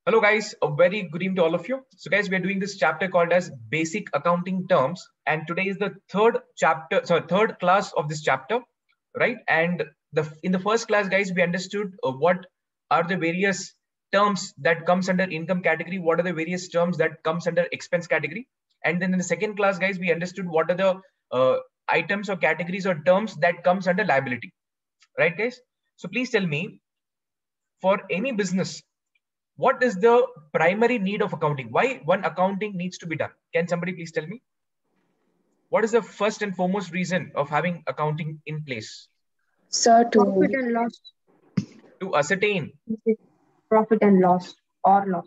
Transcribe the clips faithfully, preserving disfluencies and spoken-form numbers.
Hello guys, a very good evening to all of you. So guys, we are doing this chapter called as Basic Accounting Terms, and today is the third chapter, sorry, third class of this chapter, right? And the in the first class, guys, we understood uh, what are the various terms that comes under income category, what are the various terms that comes under expense category, and then in the second class, guys, we understood what are the uh, items or categories or terms that comes under liability, right, guys? So please tell me, for any business, what is the primary need of accounting? Why one accounting needs to be done? Can somebody please tell me? What is the first and foremost reason of having accounting in place? Sir, to profit and loss. To ascertain. Profit and loss or loss.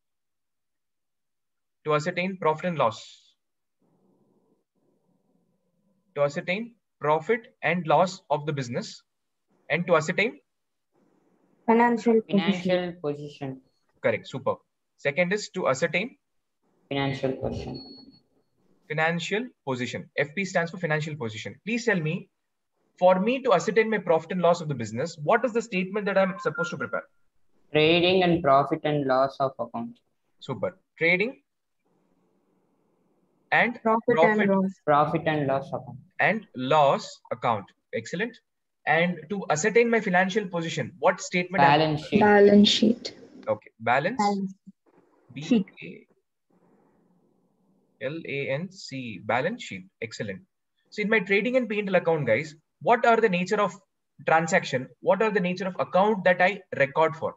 To ascertain profit and loss. To ascertain profit and loss of the business. And to ascertain? Financial Financial position. position. Correct. Super. Second is to ascertain? Financial position. Financial position. F P stands for financial position. Please tell me, for me to ascertain my profit and loss of the business, what is the statement that I'm supposed to prepare? Trading and profit and loss of account. Super. Trading and profit, profit and loss. Profit and loss account. And loss account. Excellent. And to ascertain my financial position, what statement? Balance sheet. balance sheet. Okay. Balance. Balance B sheet. A L A N C. Balance sheet. Excellent. So in my trading and P and L account, guys, what are the nature of transaction? What are the nature of account that I record for?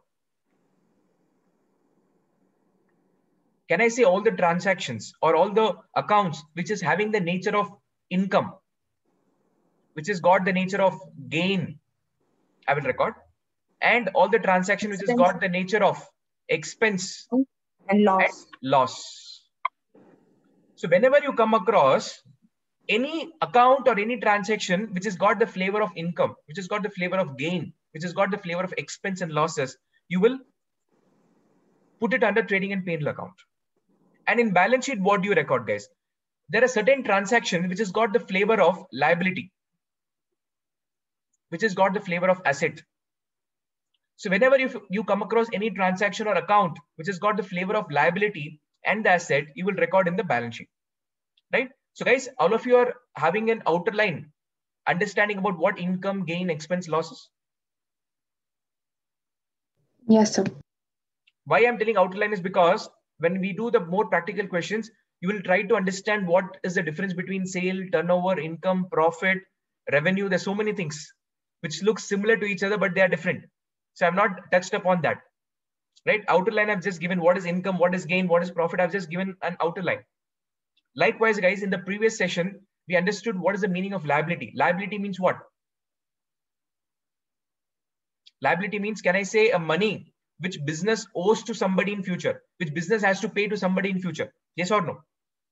Can I say all the transactions or all the accounts which is having the nature of income, which has got the nature of gain, I will record, and all the transaction which has got the nature of expense and loss. and loss. So whenever you come across any account or any transaction which has got the flavor of income, which has got the flavor of gain, which has got the flavor of expense and losses, you will put it under trading and P and L account. And in balance sheet, what do you record, guys? There are certain transactions which has got the flavor of liability, which has got the flavor of asset. So whenever you, you come across any transaction or account which has got the flavor of liability and the asset, you will record in the balance sheet, right? So guys, all of you are having an outer line understanding about what income, gain, expense, losses. Yes, sir. Why I'm telling outer line is because when we do the more practical questions, you will try to understand what is the difference between sale, turnover, income, profit, revenue. There's so many things which look similar to each other, but they are different. So I've not touched upon that, right? Outer line, I've just given what is income, what is gain, what is profit. I've just given an outer line. Likewise, guys, in the previous session, we understood what is the meaning of liability. Liability means what? Liability means, can I say a money which business owes to somebody in future, which business has to pay to somebody in future? Yes or no?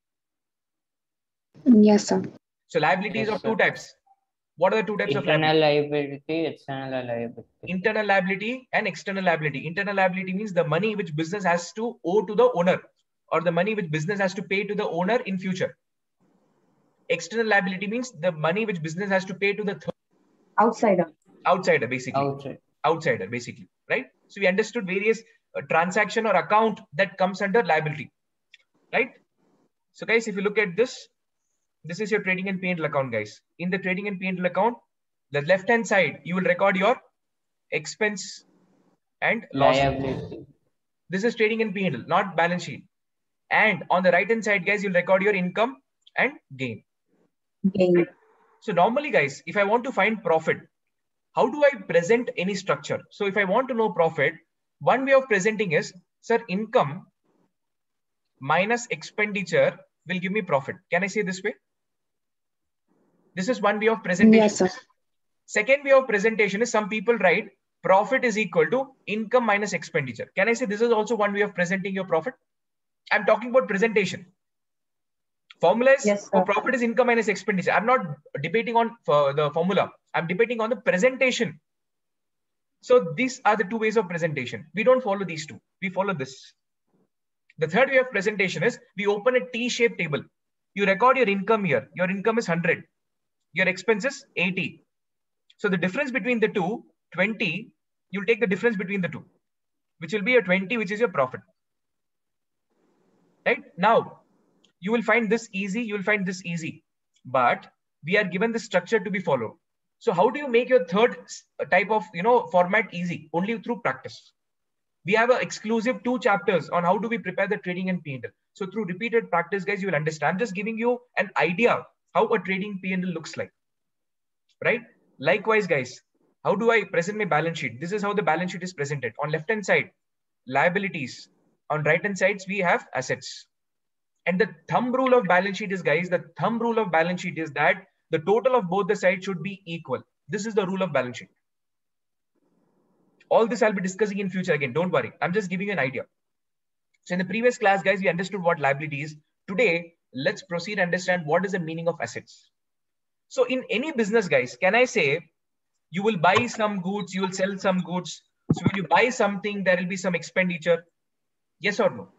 Yes, sir. So liability Yes, is of sir. two types. What are the two types Internal of liability? liability, external liability. Internal liability and external liability. Internal liability means the money which business has to owe to the owner, or the money which business has to pay to the owner in future. External liability means the money which business has to pay to the third Outsider. outsider, basically. Outside. Outsider, basically, right? So we understood various uh, transaction or account that comes under liability, right? So guys, if you look at this, this is your trading and P and L account, guys. In the trading and P and L account, the left hand side, you will record your expense and loss. Liability. This is trading and P and L, not balance sheet. And on the right hand side, guys, you'll record your income and gain. Gain. So normally, guys, if I want to find profit, how do I present any structure? So if I want to know profit, one way of presenting is, sir, income minus expenditure will give me profit. Can I say this way? This is one way of presentation. Yes, sir. Second way of presentation is, some people write profit is equal to income minus expenditure. Can I say this is also one way of presenting your profit? I'm talking about presentation. Formula is, Yes, for profit is income minus expenditure. I'm not debating on for the formula. I'm debating on the presentation. So these are the two ways of presentation. We don't follow these two. We follow this. The third way of presentation is, we open a T-shaped table. You record your income here. Your income is one hundred. Your expense is eighty. So the difference between the two, twenty, you'll take the difference between the two. which will be a twenty, which is your profit. Right? Now, you will find this easy, you will find this easy, but we are given the structure to be followed. So how do you make your third type of, you know, format easy? Only through practice. We have an exclusive two chapters on how do we prepare the trading and P and L. So through repeated practice, guys, you will understand. I'm just giving you an idea how a trading P and L looks like, right? Likewise, guys, how do I present my balance sheet? This is how the balance sheet is presented. On left-hand side, liabilities. On right-hand sides, we have assets. And the thumb rule of balance sheet is, guys, the thumb rule of balance sheet is that the total of both the sides should be equal. This is the rule of balance sheet. All this I'll be discussing in future again. Don't worry. I'm just giving you an idea. So in the previous class, guys, we understood what liability is. Today, let's proceed and understand what is the meaning of assets. So in any business, guys, can I say you will buy some goods, you will sell some goods. So when you buy something, there will be some expenditure. Yes or no?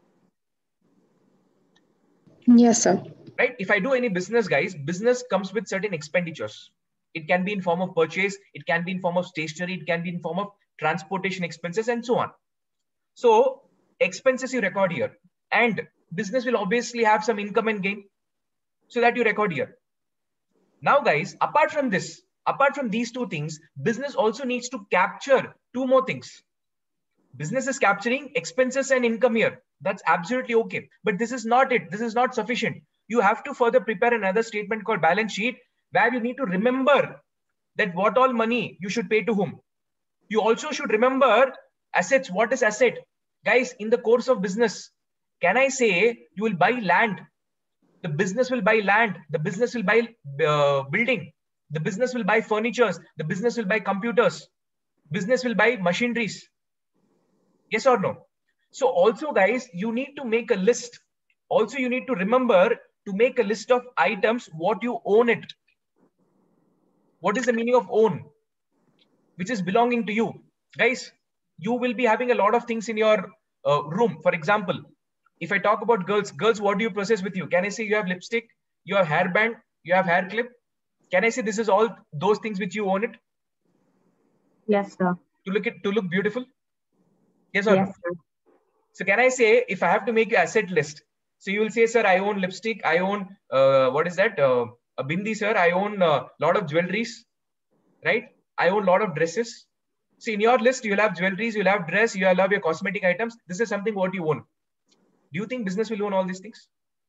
Yes, sir. Right? If I do any business, guys, business comes with certain expenditures. It can be in form of purchase. It can be in form of stationery. It can be in form of transportation expenses and so on. So expenses you record here, and business will obviously have some income and gain. So that you record here. Now, guys, apart from this, apart from these two things, business also needs to capture two more things. Business is capturing expenses and income here. That's absolutely okay. But this is not it. This is not sufficient. You have to further prepare another statement called balance sheet, where you need to remember that what all money you should pay to whom. You also should remember assets. What is asset? Guys, in the course of business, can I say you will buy land? The business will buy land. The business will buy uh, building. The business will buy furnitures. The business will buy computers. Business will buy machineries. Yes or no? So also, guys, you need to make a list. Also, you need to remember to make a list of items, what you own it. What is the meaning of own? Which is belonging to you. Guys, you will be having a lot of things in your uh, room. For example, if I talk about girls, girls, what do you process with you? Can I say you have lipstick, you have hairband, you have hair clip? Can I say this is all those things which you own it? Yes, sir. To look it, to look beautiful? Yes or Yes, no? sir. So can I say, if I have to make an asset list, so you will say, sir, I own lipstick, I own, uh, what is that? Uh, a bindi, sir, I own a lot of jewelries, right? I own a lot of dresses. So in your list, you'll have jewelries, you'll have dress, you'll have your cosmetic items. This is something what you own. Do you think business will own all these things?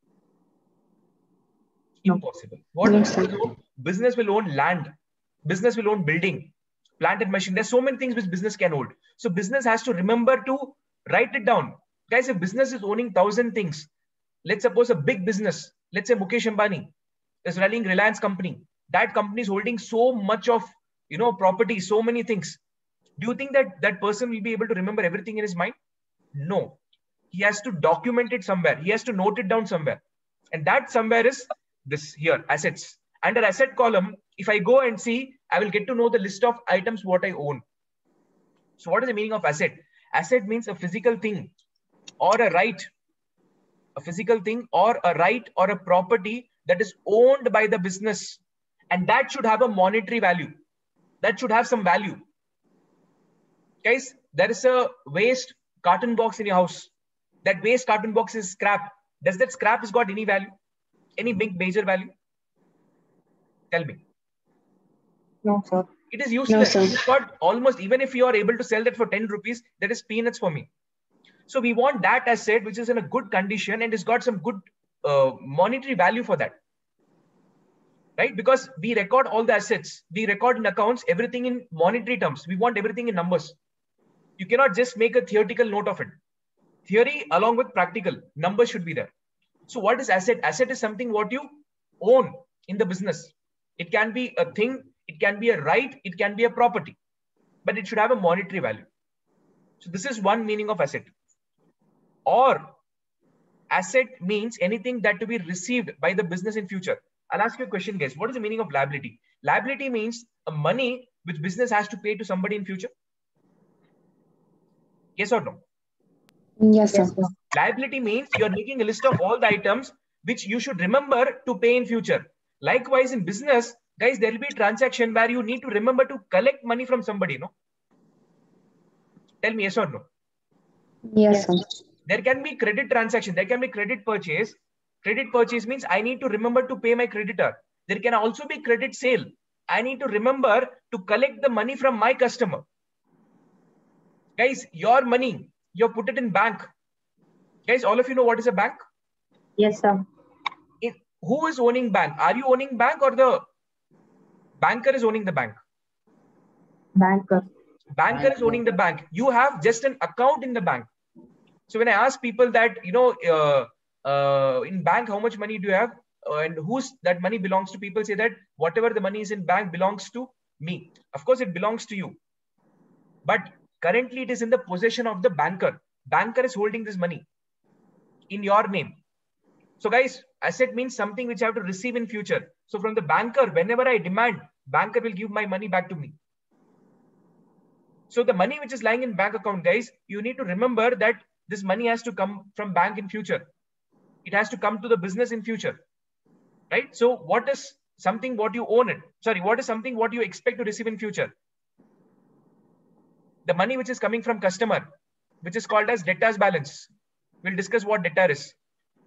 No. Impossible. What No, business sir. will own? Business will own land. Business will own building, plant and machine. There's so many things which business can hold. So business has to remember to write it down. Guys, if business is owning thousand things, let's suppose a big business, let's say Mukesh Ambani is running Reliance company. That company is holding so much of, you know, property, so many things. Do you think that that person will be able to remember everything in his mind? No. He has to document it somewhere. He has to note it down somewhere. And that somewhere is this here, assets. Under asset column, if I go and see, I will get to know the list of items what I own. So what is the meaning of asset? Asset means a physical thing or a right. A physical thing or a right or a property that is owned by the business. And that should have a monetary value. That should have some value. Guys, there is a waste carton box in your house. That waste carton box is scrap. Does that scrap has got any value? Any big major value? Tell me. No, sir. It is useless. No, sir. It's got almost, even if you are able to sell that for ten rupees, that is peanuts for me. So we want that asset which is in a good condition and has got some good uh, monetary value for that. Right? Because we record all the assets. We record in accounts, everything in monetary terms. We want everything in numbers. You cannot just make a theoretical note of it. Theory along with practical. Numbers should be there. So what is asset? Asset is something what you own in the business. It can be a thing. It can be a right. It can be a property. But it should have a monetary value. So this is one meaning of asset. Or asset means anything that to be received by the business in future. I'll ask you a question, guys. What is the meaning of liability? Liability means a money which business has to pay to somebody in future. Yes or no? Yes, sir. Yes, sir. Liability means you're making a list of all the items which you should remember to pay in future. Likewise, in business, guys, there will be a transaction where you need to remember to collect money from somebody, no? Tell me yes or no. Yes, sir. There can be credit transaction. There can be credit purchase. Credit purchase means I need to remember to pay my creditor. There can also be credit sale. I need to remember to collect the money from my customer. Guys, your money, you put it in bank. Guys, all of you know what is a bank? Yes, sir. If, who is owning bank? Are you owning bank or the banker is owning the bank? Banker. Banker is owning the bank. You have just an account in the bank. So when I ask people that, you know, uh, uh, in bank, how much money do you have? Uh, and whose that money belongs to, people say that whatever the money is in bank belongs to me. Of course, it belongs to you. But currently it is in the possession of the banker. Banker is holding this money in your name. So guys, asset means something which I have to receive in future. So from the banker, whenever I demand, banker will give my money back to me. So the money which is lying in bank account, guys, you need to remember that this money has to come from bank in future. It has to come to the business in future, right? So what is something what you own it? Sorry, what is something what you expect to receive in future? The money which is coming from customer, which is called as debtors balance. We'll discuss what debtor is.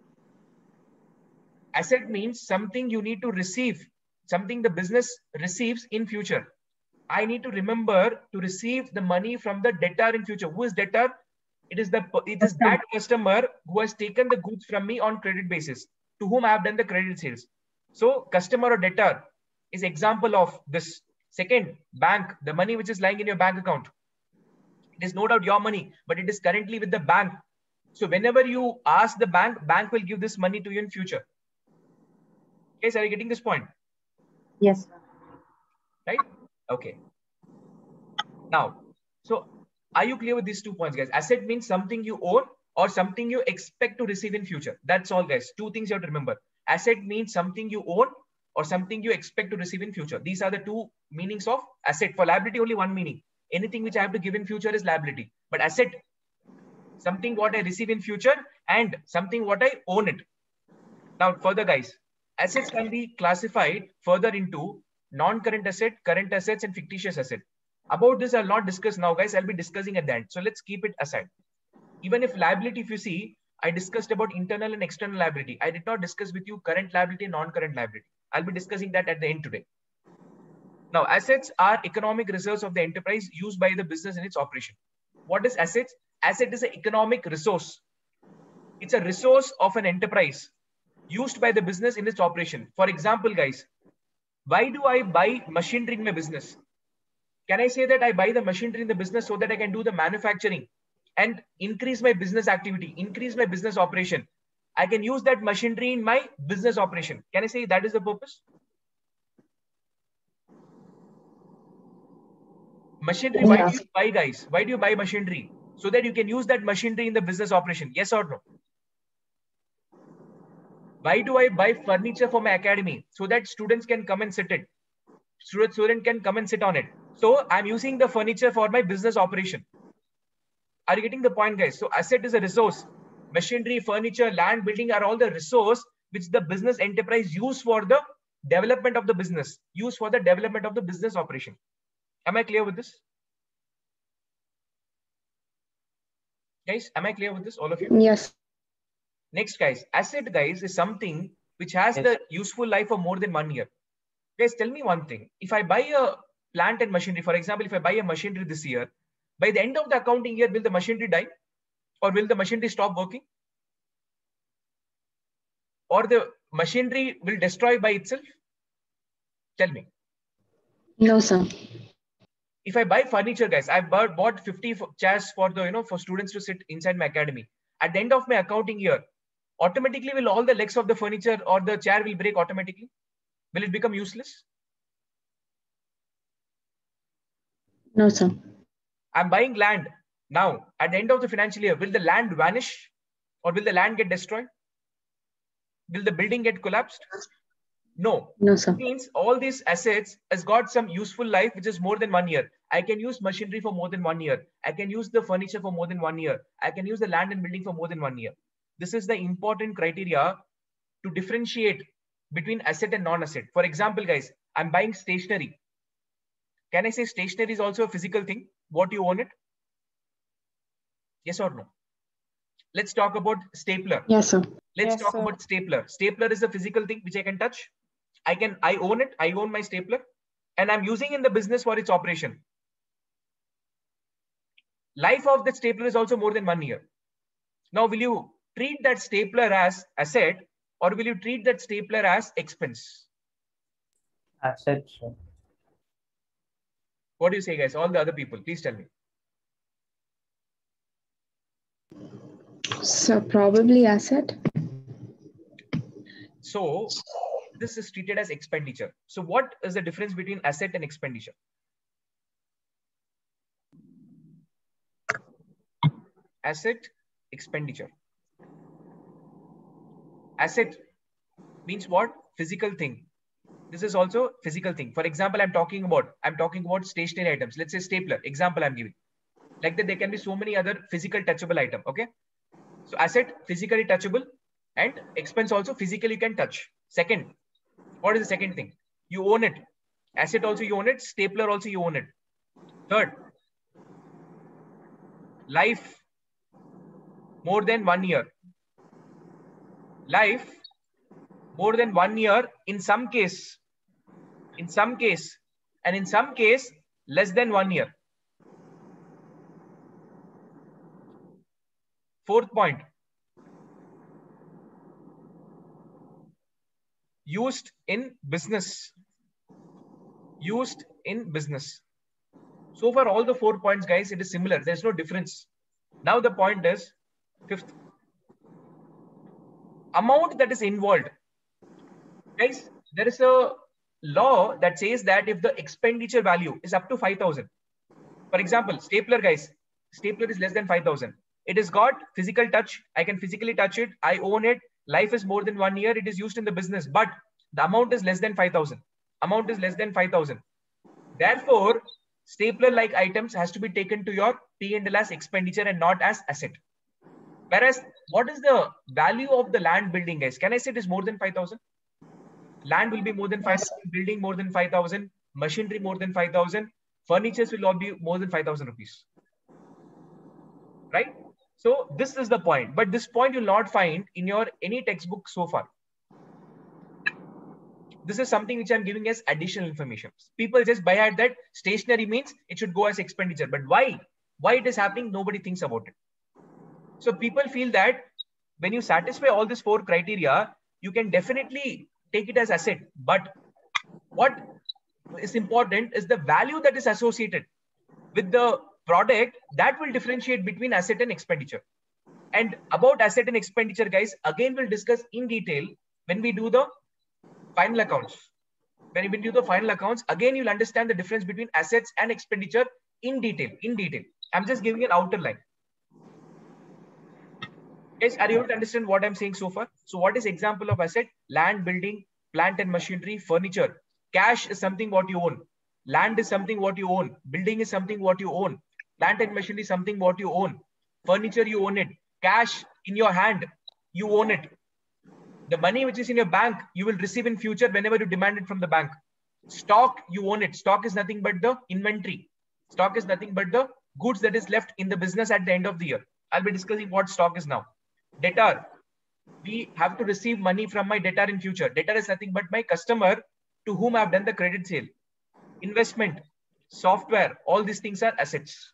Asset means something you need to receive, something the business receives in future. I need to remember to receive the money from the debtor in future. Who is debtor? It is the it is that customer who has taken the goods from me on credit basis, to whom I have done the credit sales. So customer or debtor is example of this. Second, bank, the money which is lying in your bank account. It is no doubt your money, but it is currently with the bank. So whenever you ask the bank, bank will give this money to you in future. Okay, so are you getting this point? Yes. Right? Okay. Now, so are you clear with these two points, guys? Asset means something you own or something you expect to receive in future. That's all, guys. Two things you have to remember. Asset means something you own or something you expect to receive in future. These are the two meanings of asset. For liability, only one meaning. Anything which I have to give in future is liability. But asset, something what I receive in future and something what I own it. Now, further, guys, assets can be classified further into non-current asset, current assets, and fictitious asset. About this, I'll not discuss now, guys. I'll be discussing at the end. So let's keep it aside. Even if liability, if you see, I discussed about internal and external liability. I did not discuss with you current liability and non-current liability. I'll be discussing that at the end today. Now, assets are economic reserves of the enterprise used by the business in its operation. What is assets? Asset is an economic resource. It's a resource of an enterprise used by the business in its operation. For example, guys, why do I buy machinery in my business? Can I say that I buy the machinery in the business so that I can do the manufacturing and increase my business activity, increase my business operation? I can use that machinery in my business operation. Can I say that is the purpose? Machinery, why do you buy, guys? Why do you buy machinery? So that you can use that machinery in the business operation. Yes or no? Why do I buy furniture for my academy? So that students can come and sit it. Student, student can come and sit on it. So I'm using the furniture for my business operation. Are you getting the point, guys? So asset is a resource. Machinery, furniture, land, building are all the resource which the business enterprise use for the development of the business, use for the development of the business operation. Am I clear with this? Guys, am I clear with this, all of you? Yes. Next, guys, asset, guys, is something which has Yes. the useful life for more than one year. Guys, tell me one thing. If I buy a plant and machinery, for example, if I buy a machinery this year, by the end of the accounting year, will the machinery die? Or will the machinery stop working? Or the machinery will destroy by itself? Tell me. No, sir. If I buy furniture, guys, I've bought, bought fifty chairs for the, you know, for students to sit inside my academy. At the end of my accounting year, automatically will all the legs of the furniture or the chair will break automatically? Will it become useless? No, sir. I'm buying land now. At the end of the financial year, will the land vanish or will the land get destroyed? Will the building get collapsed? No. No, sir. It means all these assets has got some useful life, which is more than one year. I can use machinery for more than one year. I can use the furniture for more than one year. I can use the land and building for more than one year. This is the important criteria to differentiate between asset and non-asset. For example, guys, I'm buying stationery. Can I say stationery is also a physical thing? What you own it? Yes or no? Let's talk about stapler. Yes, sir. Let's Yes, talk sir. about stapler. Stapler is a physical thing which I can touch. I can, I own it. I own my stapler and I'm using in the business for its operation. Life of the stapler is also more than one year. Now, will you treat that stapler as asset or will you treat that stapler as expense? Asset, sir. What do you say, guys? All the other people, please tell me. So probably asset. So this is treated as expenditure. So what is the difference between asset and expenditure? Asset, expenditure. Asset means what? Physical thing. This is also physical thing. For example, I'm talking about, I'm talking about stationary items. Let's say stapler, example I'm giving. Like that, there can be so many other physical touchable item. Okay. So asset, physically touchable, and expense also physically you can touch. Second, what is the second thing? You own it. Asset also you own it. Stapler also you own it. Third, life, more than one year. Life, more than one year in some case, in some case, and in some case, less than one year. Fourth point, used in business. Used in business. So for all the four points, guys, it is similar. There's no difference. Now the point is, fifth, amount that is involved. Guys, there is a law that says that if the expenditure value is up to five thousand, for example, stapler, guys, stapler is less than five thousand. It has got physical touch. I can physically touch it. I own it. Life is more than one year. It is used in the business, but the amount is less than five thousand. Amount is less than five thousand. Therefore, stapler-like items has to be taken to your P and L as expenditure and not as asset. Whereas, what is the value of the land building, guys? Can I say it is more than five thousand? Land will be more than five thousand, building more than five thousand, machinery more than five thousand, furnitures will all be more than five thousand rupees. Right? So this is the point. But this point you'll not find in your any textbook so far. This is something which I'm giving as additional information. People just buy at that stationary means it should go as expenditure. But why? Why it is happening? Nobody thinks about it. So people feel that when you satisfy all these four criteria, you can definitely take it as asset. But what is important is the value that is associated with the product that will differentiate between asset and expenditure. And about asset and expenditure, guys, again, we'll discuss in detail when we do the final accounts. When we do the final accounts, again, you'll understand the difference between assets and expenditure in detail, in detail. I'm just giving an outer line. Guys, are you able to understand what I'm saying so far? So what is example of asset? Land, building, plant and machinery, furniture. Cash is something what you own. Land is something what you own. Building is something what you own. Plant and machinery is something what you own. Furniture, you own it. Cash in your hand, you own it. The money which is in your bank, you will receive in future whenever you demand it from the bank. Stock, you own it. Stock is nothing but the inventory. Stock is nothing but the goods that is left in the business at the end of the year. I'll be discussing what stock is now. Debtor, we have to receive money from my debtor in future. Debtor is nothing but my customer to whom I've done the credit sale. Investment, software, all these things are assets.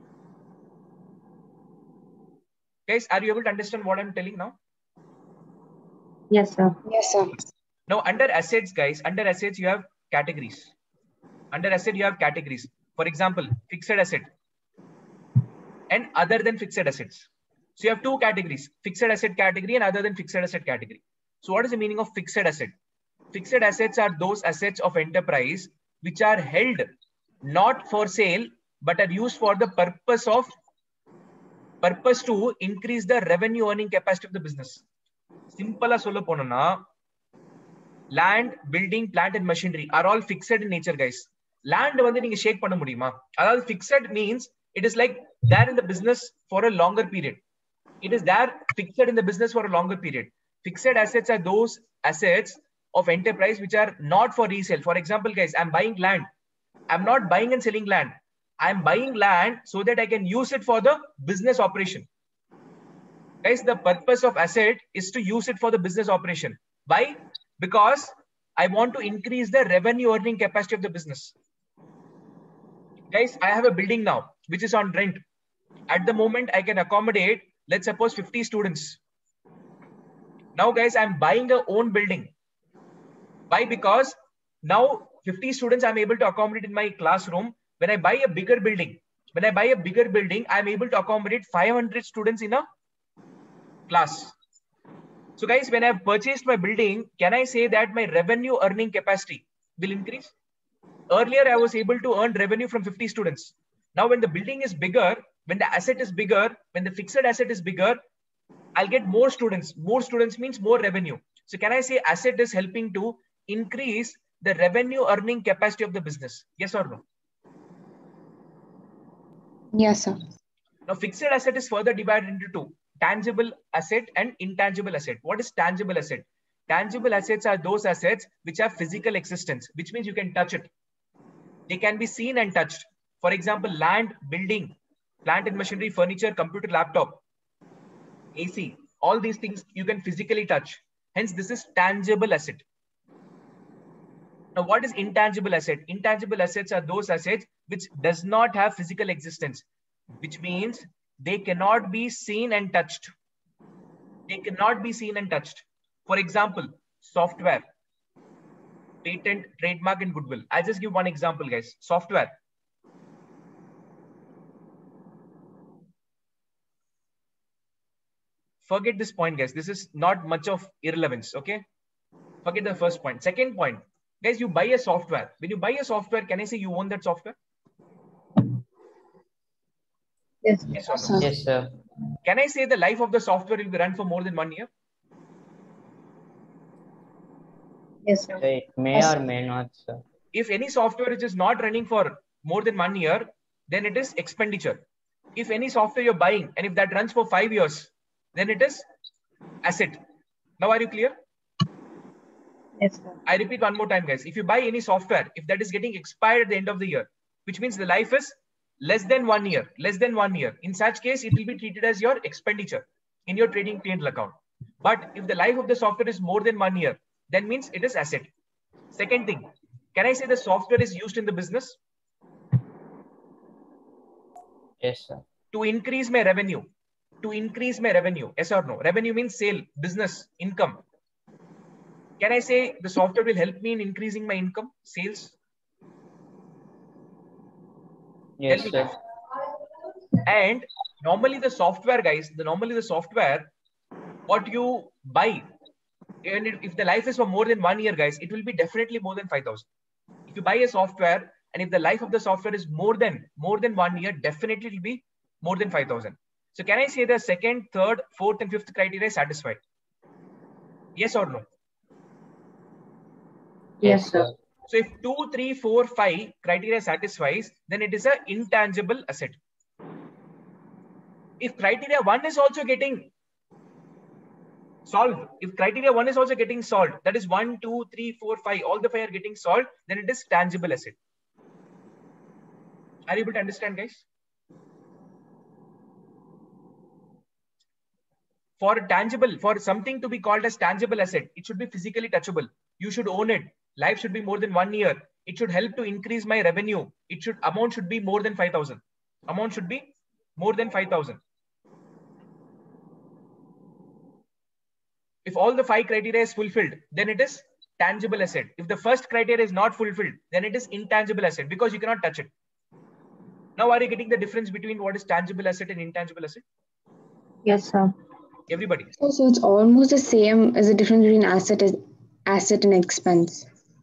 Guys, are you able to understand what I'm telling now? Yes, sir. Yes, sir. Now, under assets, guys, under assets, you have categories. Under asset, you have categories. For example, fixed asset and other than fixed assets. So you have two categories, fixed asset category and other than fixed asset category. So what is the meaning of fixed asset? Fixed assets are those assets of enterprise which are held not for sale, but are used for the purpose of purpose to increase the revenue earning capacity of the business. Simple as solla ponona, land, building, plant and machinery are all fixed in nature, guys. Land வந்து நீங்க shake பண்ண முடியுமா? அதாவது fixed means it is like there in the business for a longer period. It is there fixed in the business for a longer period. Fixed assets are those assets of enterprise which are not for resale. For example, guys, I'm buying land. I'm not buying and selling land. I'm buying land so that I can use it for the business operation. Guys, the purpose of asset is to use it for the business operation. Why? Because I want to increase the revenue earning capacity of the business. Guys, I have a building now, which is on rent. At the moment, I can accommodate, let's suppose fifty students. Now, guys, I'm buying a own building. Why? Because now fifty students I'm able to accommodate in my classroom. When I buy a bigger building, when I buy a bigger building, I'm able to accommodate five hundred students in a class. So guys, when I've purchased my building, can I say that my revenue earning capacity will increase? Earlier, I was able to earn revenue from fifty students. Now, when the building is bigger, when the asset is bigger, when the fixed asset is bigger, I'll get more students. More students means more revenue. So can I say asset is helping to increase the revenue earning capacity of the business? Yes or no? Yes, sir. Now, fixed asset is further divided into two: tangible asset and intangible asset. What is tangible asset? Tangible assets are those assets which have physical existence, which means you can touch it. They can be seen and touched. For example, land, building, plant and machinery, furniture, computer, laptop, A C, all these things you can physically touch. Hence, this is tangible asset. Now, what is intangible asset? Intangible assets are those assets which does not have physical existence, which means they cannot be seen and touched. They cannot be seen and touched. For example, software, patent, trademark, and goodwill. I'll just give one example, guys. Software. Forget this point, guys. This is not much of irrelevance, okay? Forget the first point. Second point, guys, you buy a software. When you buy a software, can I say you own that software? Yes. Yes, or no? Yes, sir. Can I say the life of the software will be run for more than one year? Yes, sir. It may Yes. or may not, sir. If any software which is not running for more than one year, then it is expenditure. If any software you're buying and if that runs for five years, then it is asset. Now, are you clear? Yes, sir. I repeat one more time, guys. If you buy any software, if that is getting expired at the end of the year, which means the life is less than one year, less than one year. In such case, it will be treated as your expenditure in your trading P and L account. But if the life of the software is more than one year, then means it is asset. Second thing, can I say the software is used in the business? Yes, sir. To increase my revenue. To increase my revenue. Yes or no? Revenue means sale, business, income. Can I say the software will help me in increasing my income, sales? Yes, Tell me, sir. guys. And normally the software, guys, the normally the software, what you buy, and it, if the life is for more than one year, guys, it will be definitely more than five thousand. If you buy a software and if the life of the software is more than more than one year, definitely it will be more than five thousand. So can I say the second, third, fourth, and fifth criteria is satisfied? Yes or no? Yes, sir. So if two, three, four, five criteria satisfies, then it is an intangible asset. If criteria one is also getting solved, if criteria one is also getting solved, that is one, two, three, four, five, all the five are getting solved, then it is tangible asset. Are you able to understand, guys? For a tangible, for something to be called as tangible asset, it should be physically touchable. You should own it. Life should be more than one year. It should help to increase my revenue. It should amount should be more than five thousand. Amount should be more than five thousand. If all the five criteria is fulfilled, then it is tangible asset. If the first criteria is not fulfilled, then it is intangible asset because you cannot touch it. Now, are you getting the difference between what is tangible asset and intangible asset? Yes, sir. Everybody. So, so it's almost the same as the difference between asset and asset and expense.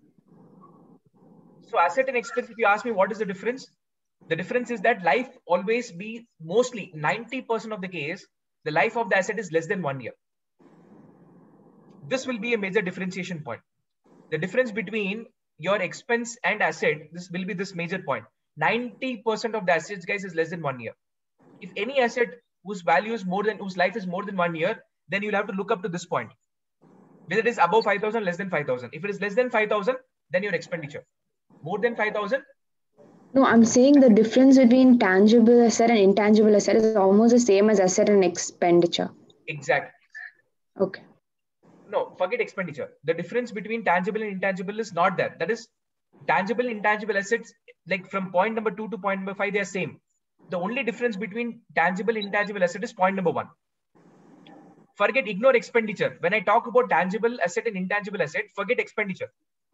So asset and expense, if you ask me what is the difference, the difference is that life always be mostly ninety percent of the case, the life of the asset is less than one year. This will be a major differentiation point. The difference between your expense and asset, this will be this major point. ninety percent of the assets, guys, is less than one year. If any asset whose value is more than, whose life is more than one year, then you'll have to look up to this point. Whether it is above five thousand, less than five thousand. If it is less than five thousand, then your expenditure. More than five thousand? No, I'm saying the difference between tangible asset and intangible asset is almost the same as asset and expenditure. Exactly. Okay. No, forget expenditure. The difference between tangible and intangible is not there. That is, tangible and intangible assets, like from point number two to point number five, they are same. The only difference between tangible and intangible asset is point number one. Forget, ignore expenditure. When I talk about tangible asset and intangible asset, forget expenditure.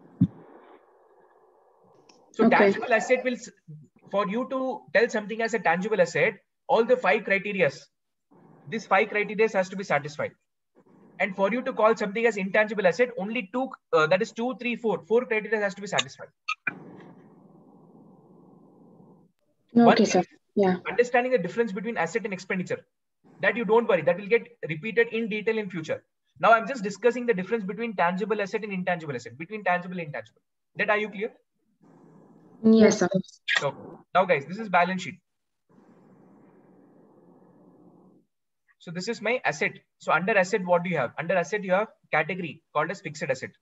So Okay. tangible asset will, for you to tell something as a tangible asset, all the five criteria, these five criteria has to be satisfied. And for you to call something as intangible asset, only two, uh, that is two, three, four, four criteria has to be satisfied. Okay, One sir. is Yeah. understanding the difference between asset and expenditure. That you don't worry, that will get repeated in detail in future. Now I'm just discussing the difference between tangible asset and intangible asset, between tangible and intangible. That are you clear? Yes, sir. So now guys, this is balance sheet. So this is my asset. So under asset, what do you have? Under asset, you have category called as fixed asset.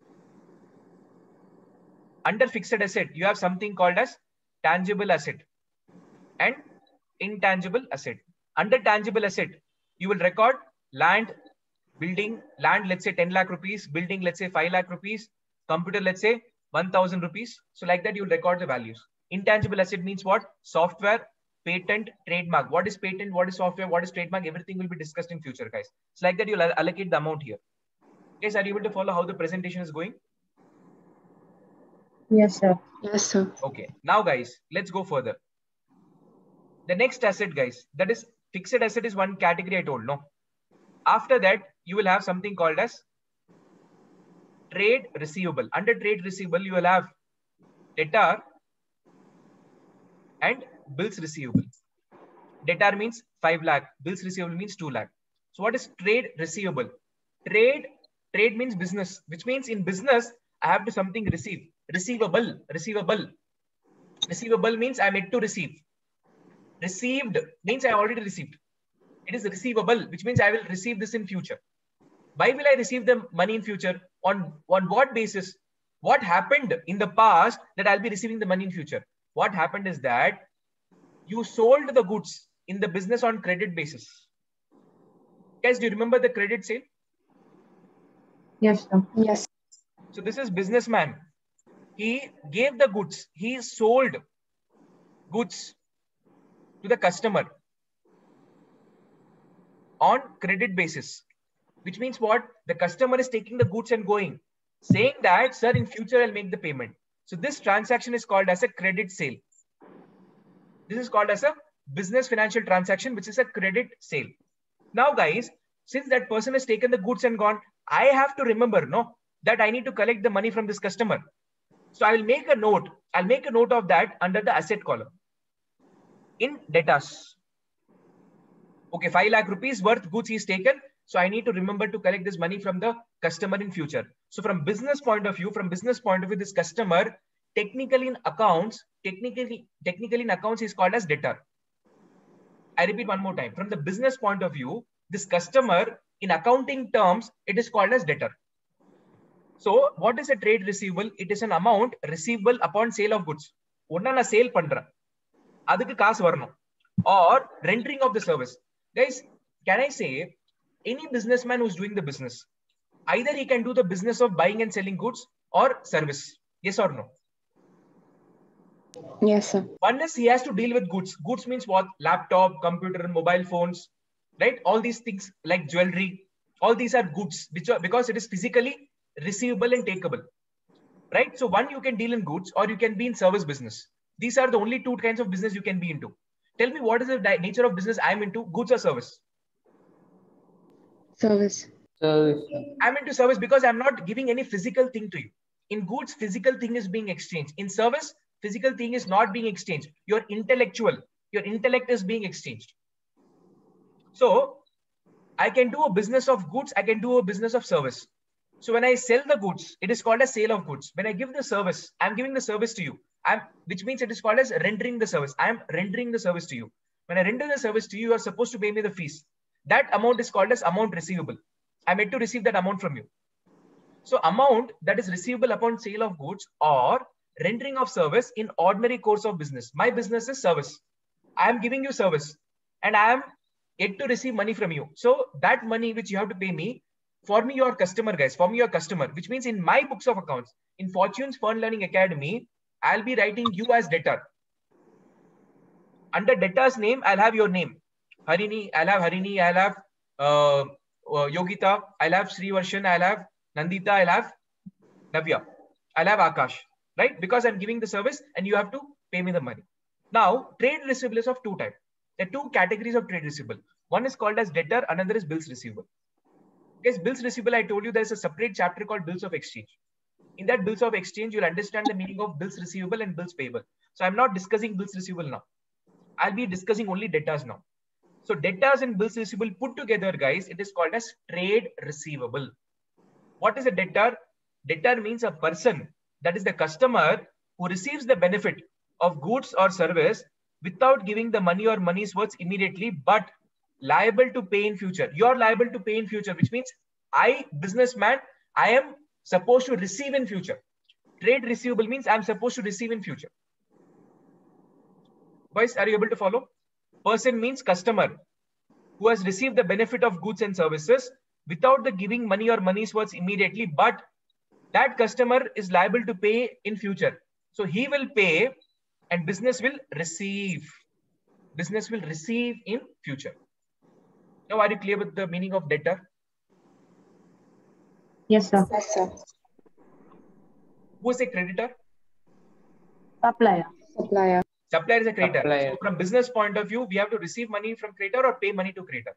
Under fixed asset, you have something called as tangible asset and intangible asset. Under tangible asset, you will record land, building, land, let's say ten lakh rupees, building, let's say five lakh rupees, computer, let's say one thousand rupees. So like that, you'll record the values. Intangible asset means what? Software, patent, trademark. What is patent? What is software? What is trademark? Everything will be discussed in future, guys. It's like that you'll allocate the amount here. Guys, are you able to follow how the presentation is going? Yes, sir. Yes, sir. Okay. Now, guys, let's go further. The next asset, guys, that is fixed asset is one category I told, no? After that, you will have something called as trade receivable. Under trade receivable, you will have debtor and bills receivable. Debtor means five lakh, bills receivable means two lakh. So what is trade receivable? Trade, trade means business, which means in business, I have to something receive. Receivable, receivable. Receivable means I'm yet to receive. Received means I already received. It is receivable, which means I will receive this in future. Why will I receive the money in future? On, on what basis? What happened in the past that I'll be receiving the money in future? What happened is that you sold the goods in the business on credit basis. Guys, do you remember the credit sale? Yes, sir. Yes. So this is businessman. He gave the goods. He sold goods to the customer on credit basis, which means what? The customer is taking the goods and going, saying that, sir, in future, I'll make the payment. So this transaction is called as a credit sale. This is called as a business financial transaction, which is a credit sale. Now, guys, since that person has taken the goods and gone, I have to remember, no, that I need to collect the money from this customer. So I will make a note. I'll make a note of that under the asset column in debtors. Okay, five lakh rupees worth goods is taken. So I need to remember to collect this money from the customer in future. So from business point of view, from business point of view, this customer technically in accounts, technically, technically in accounts is called as debtor. I repeat one more time. From the business point of view, this customer in accounting terms, it is called as debtor. So what is a trade receivable? It is an amount receivable upon sale of goods. Onna na sale pandra. Adukku kaas varano. Or rendering of the service. Guys, can I say any businessman who's doing the business, either he can do the business of buying and selling goods or service. Yes or no? Yes, sir. One is he has to deal with goods. Goods means what? Laptop, computer, mobile phones, right? All these things like jewelry, all these are goods which are, because it is physically receivable and takeable, right? So one, you can deal in goods or you can be in service business. These are the only two kinds of business you can be into. Tell me, what is the nature of business I'm into, goods or service? Service. Service. I'm into service because I'm not giving any physical thing to you. In goods, physical thing is being exchanged. In service, physical thing is not being exchanged. Your intellectual, your intellect is being exchanged. So I can do a business of goods. I can do a business of service. So when I sell the goods, it is called a sale of goods. When I give the service, I'm giving the service to you, I'm, which means it is called as rendering the service. I'm rendering the service to you. When I render the service to you, you are supposed to pay me the fees. That amount is called as amount receivable. I'm yet to receive that amount from you. So amount that is receivable upon sale of goods or rendering of service in ordinary course of business. My business is service. I am giving you service and I am yet to receive money from you. So that money which you have to pay me, for me, your customer, guys, for me, your customer, which means in my books of accounts, in Fortune's Fund Learning Academy, I'll be writing you as debtor. Under debtor's name, I'll have your name. Harini, I'll have Harini, I'll have uh, uh, Yogita, I'll have Srivarshan, I'll have Nandita, I'll have Navya, I'll have Akash, right? Because I'm giving the service and you have to pay me the money. Now, trade receivable is of two types. There are two categories of trade receivable. One is called as debtor, another is bills receivable. Guys, bills receivable, I told you there's a separate chapter called bills of exchange. In that bills of exchange, you'll understand the meaning of bills receivable and bills payable. So I'm not discussing bills receivable now. I'll be discussing only debtors now. So debtors and bills receivable put together, guys, it is called as trade receivable. What is a debtor? Debtor means a person, that is the customer, who receives the benefit of goods or service without giving the money or money's worth immediately, but liable to pay in future. You're liable to pay in future, which means I, businessman, I am supposed to receive in future. Trade receivable means I'm supposed to receive in future. Boys, are you able to follow? Person means customer who has received the benefit of goods and services without the giving money or money's worth immediately, but that customer is liable to pay in future. So he will pay and business will receive. Business will receive in future. Now, are you clear with the meaning of debtor? Yes, sir. Yes, sir. Who is a creditor? Supplier. Supplier. Supplier is a creditor. Supplier. So from business point of view, we have to receive money from creditor or pay money to creditor?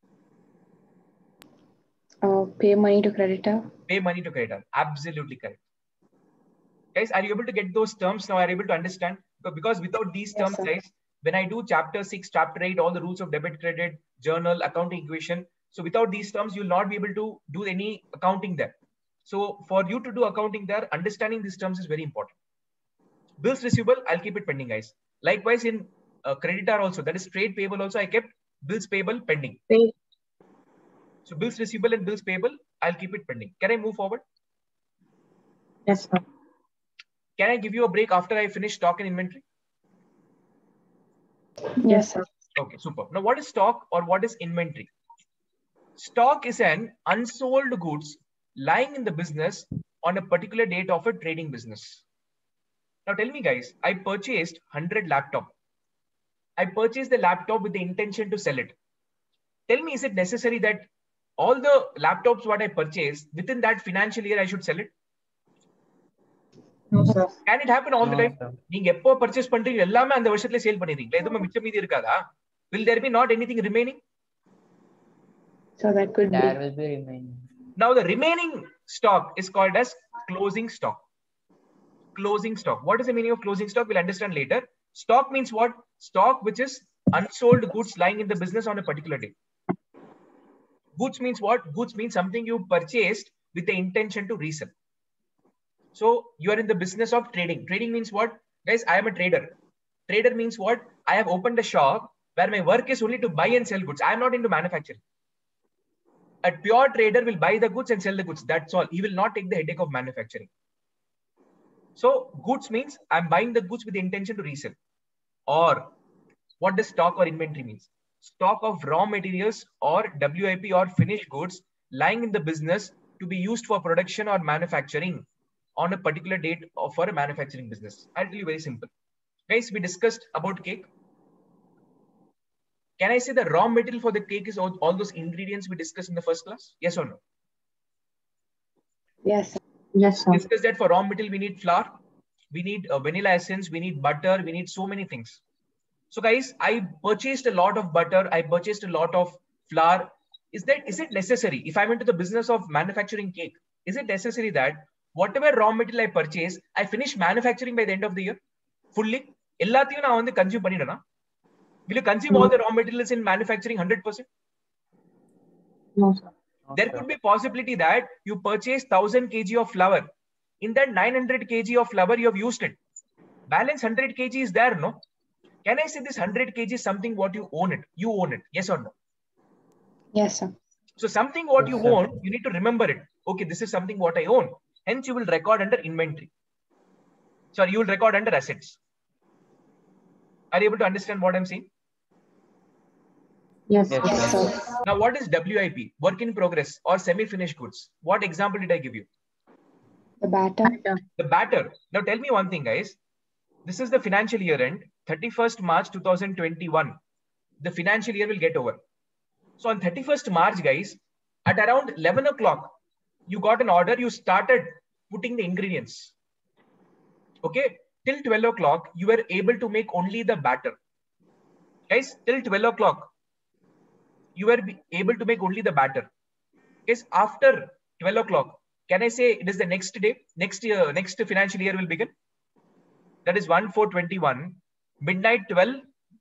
Uh, pay money to creditor. Pay money to creditor. Absolutely correct. Guys, are you able to get those terms now? Are you able to understand? Because without these Yes, terms, sir. guys, when I do chapter six, chapter eight, all the rules of debit, credit, journal, accounting equation. So without these terms, you'll not be able to do any accounting there. So for you to do accounting there, understanding these terms is very important. Bills receivable, I'll keep it pending, guys. Likewise, in uh, creditor also, that is trade payable also, I kept bills payable pending. Pay. So bills receivable and bills payable, I'll keep it pending. Can I move forward? Yes, sir. Can I give you a break after I finish stock and inventory? Yes, sir. Okay, super. Now, what is stock or what is inventory? Stock is an unsold goods lying in the business on a particular date of a trading business. Now, tell me, guys, I purchased one hundred laptop. I purchased the laptop with the intention to sell it. Tell me, is it necessary that all the laptops what I purchased within that financial year I should sell it? No, sir. Can it happen all the No, time? sir. நீங்க எப்போ purchase பண்றீங்க எல்லாமே அந்த வருஷத்துல sale பண்ணிடுறீங்களா? எதுவும் மிச்சம் மீதி இருக்காதா? Will there be not anything remaining? So that could There be. will be remaining. Now the remaining stock is called as closing stock. Closing stock. What is the meaning of closing stock? We'll understand later. Stock means what? Stock which is unsold goods lying in the business on a particular day. Goods means what? Goods means something you purchased with the intention to resell. So you are in the business of trading. Trading means what? Guys, I am a trader. Trader means what? I have opened a shop where my work is only to buy and sell goods. I am not into manufacturing. A pure trader will buy the goods and sell the goods. That's all. He will not take the headache of manufacturing. So goods means I'm buying the goods with the intention to resell. Or what does stock or inventory means? Stock of raw materials or W I P or finished goods lying in the business to be used for production or manufacturing on a particular date or for a manufacturing business. I'll tell you very simple. Guys, we discussed about cake. Can I say the raw material for the cake is all, all those ingredients we discussed in the first class? Yes or no? Yes, sir. Yes, sir. We discussed that for raw material, we need flour, we need uh, vanilla essence, we need butter, we need so many things. So guys, I purchased a lot of butter, I purchased a lot of flour. Is that, is it necessary? If I'm into the business of manufacturing cake, is it necessary that whatever raw material I purchase, I finish manufacturing by the end of the year? Fully? எல்லாத்தையும் நான் வந்து consume பண்ணிடனா? Will you consume No. all the raw materials in manufacturing one hundred percent? No, sir. No, There sir. could be possibility that you purchase one thousand kilograms of flour. In that nine hundred kilograms of flour, you have used it. Balance one hundred kilograms is there, no? Can I say this one hundred kilograms is something what you own it? You own it, yes or no? Yes, sir. So something what Yes, you sir. own, you need to remember it. Okay, this is something what I own. Hence, you will record under inventory. Sorry, you will record under assets. Are you able to understand what I'm saying? Yes, Yes, Yes, sir. sir. Now, what is W I P? Work in progress or semi-finished goods? What example did I give you? The batter. Batter. The batter. Now, tell me one thing, guys. This is the financial year end, thirty-first March two thousand twenty-one. The financial year will get over. So on thirty-first March, guys, at around eleven o'clock, you got an order. You started putting the ingredients. Okay. Till twelve o'clock, you were able to make only the batter. Guys, till twelve o'clock, you were able to make only the batter. Guys, after twelve o'clock, can I say it is the next day? Next year, next financial year will begin. That is one four twenty-one, midnight twelve,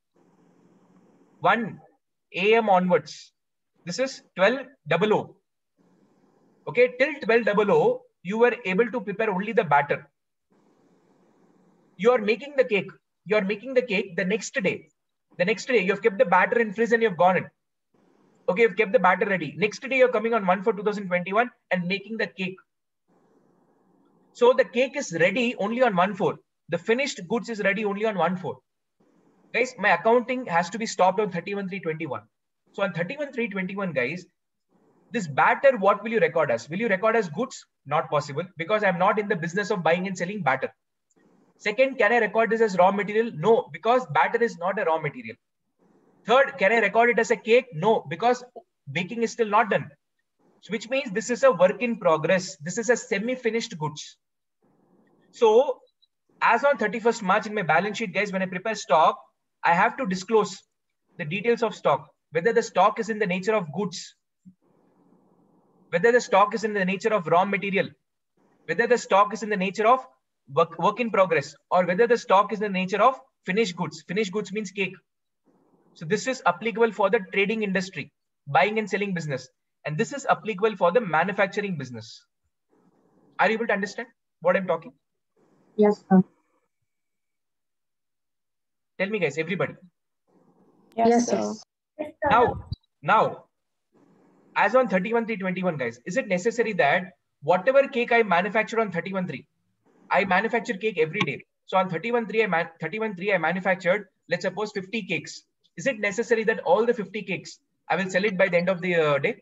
one A M onwards. This is twelve double O. Okay, till twelve double O, you were able to prepare only the batter. You are making the cake. You are making the cake the next day. The next day, you have kept the batter in fridge and you have gone in. Okay, you've kept the batter ready. Next day, you're coming on one four two thousand twenty-one and making the cake. So the cake is ready only on one four. The finished goods is ready only on one four. Guys, my accounting has to be stopped on thirty-one three twenty-one. So on thirty-one three twenty-one, guys, this batter, what will you record as? Will you record as goods? Not possible, because I'm not in the business of buying and selling batter. Second, can I record this as raw material? No, because batter is not a raw material. Third, can I record it as a cake? No, because baking is still not done. So which means this is a work in progress. This is a semi-finished goods. So as on thirty-first March in my balance sheet, guys, when I prepare stock, I have to disclose the details of stock, whether the stock is in the nature of goods, whether the stock is in the nature of raw material, whether the stock is in the nature of work, work in progress, or whether the stock is in the nature of finished goods. Finished goods means cake. So this is applicable for the trading industry, buying and selling business. And this is applicable for the manufacturing business. Are you able to understand what I'm talking? Yes, sir. Tell me, guys, everybody. Yes, sir. Now, now, as on thirty-one three twenty-one, guys, is it necessary that whatever cake I manufacture on thirty-one three, I manufacture cake every day. So on thirty-one three, I man thirty-one three, I manufactured, let's suppose fifty cakes. Is it necessary that all the fifty cakes, I will sell it by the end of the uh, day?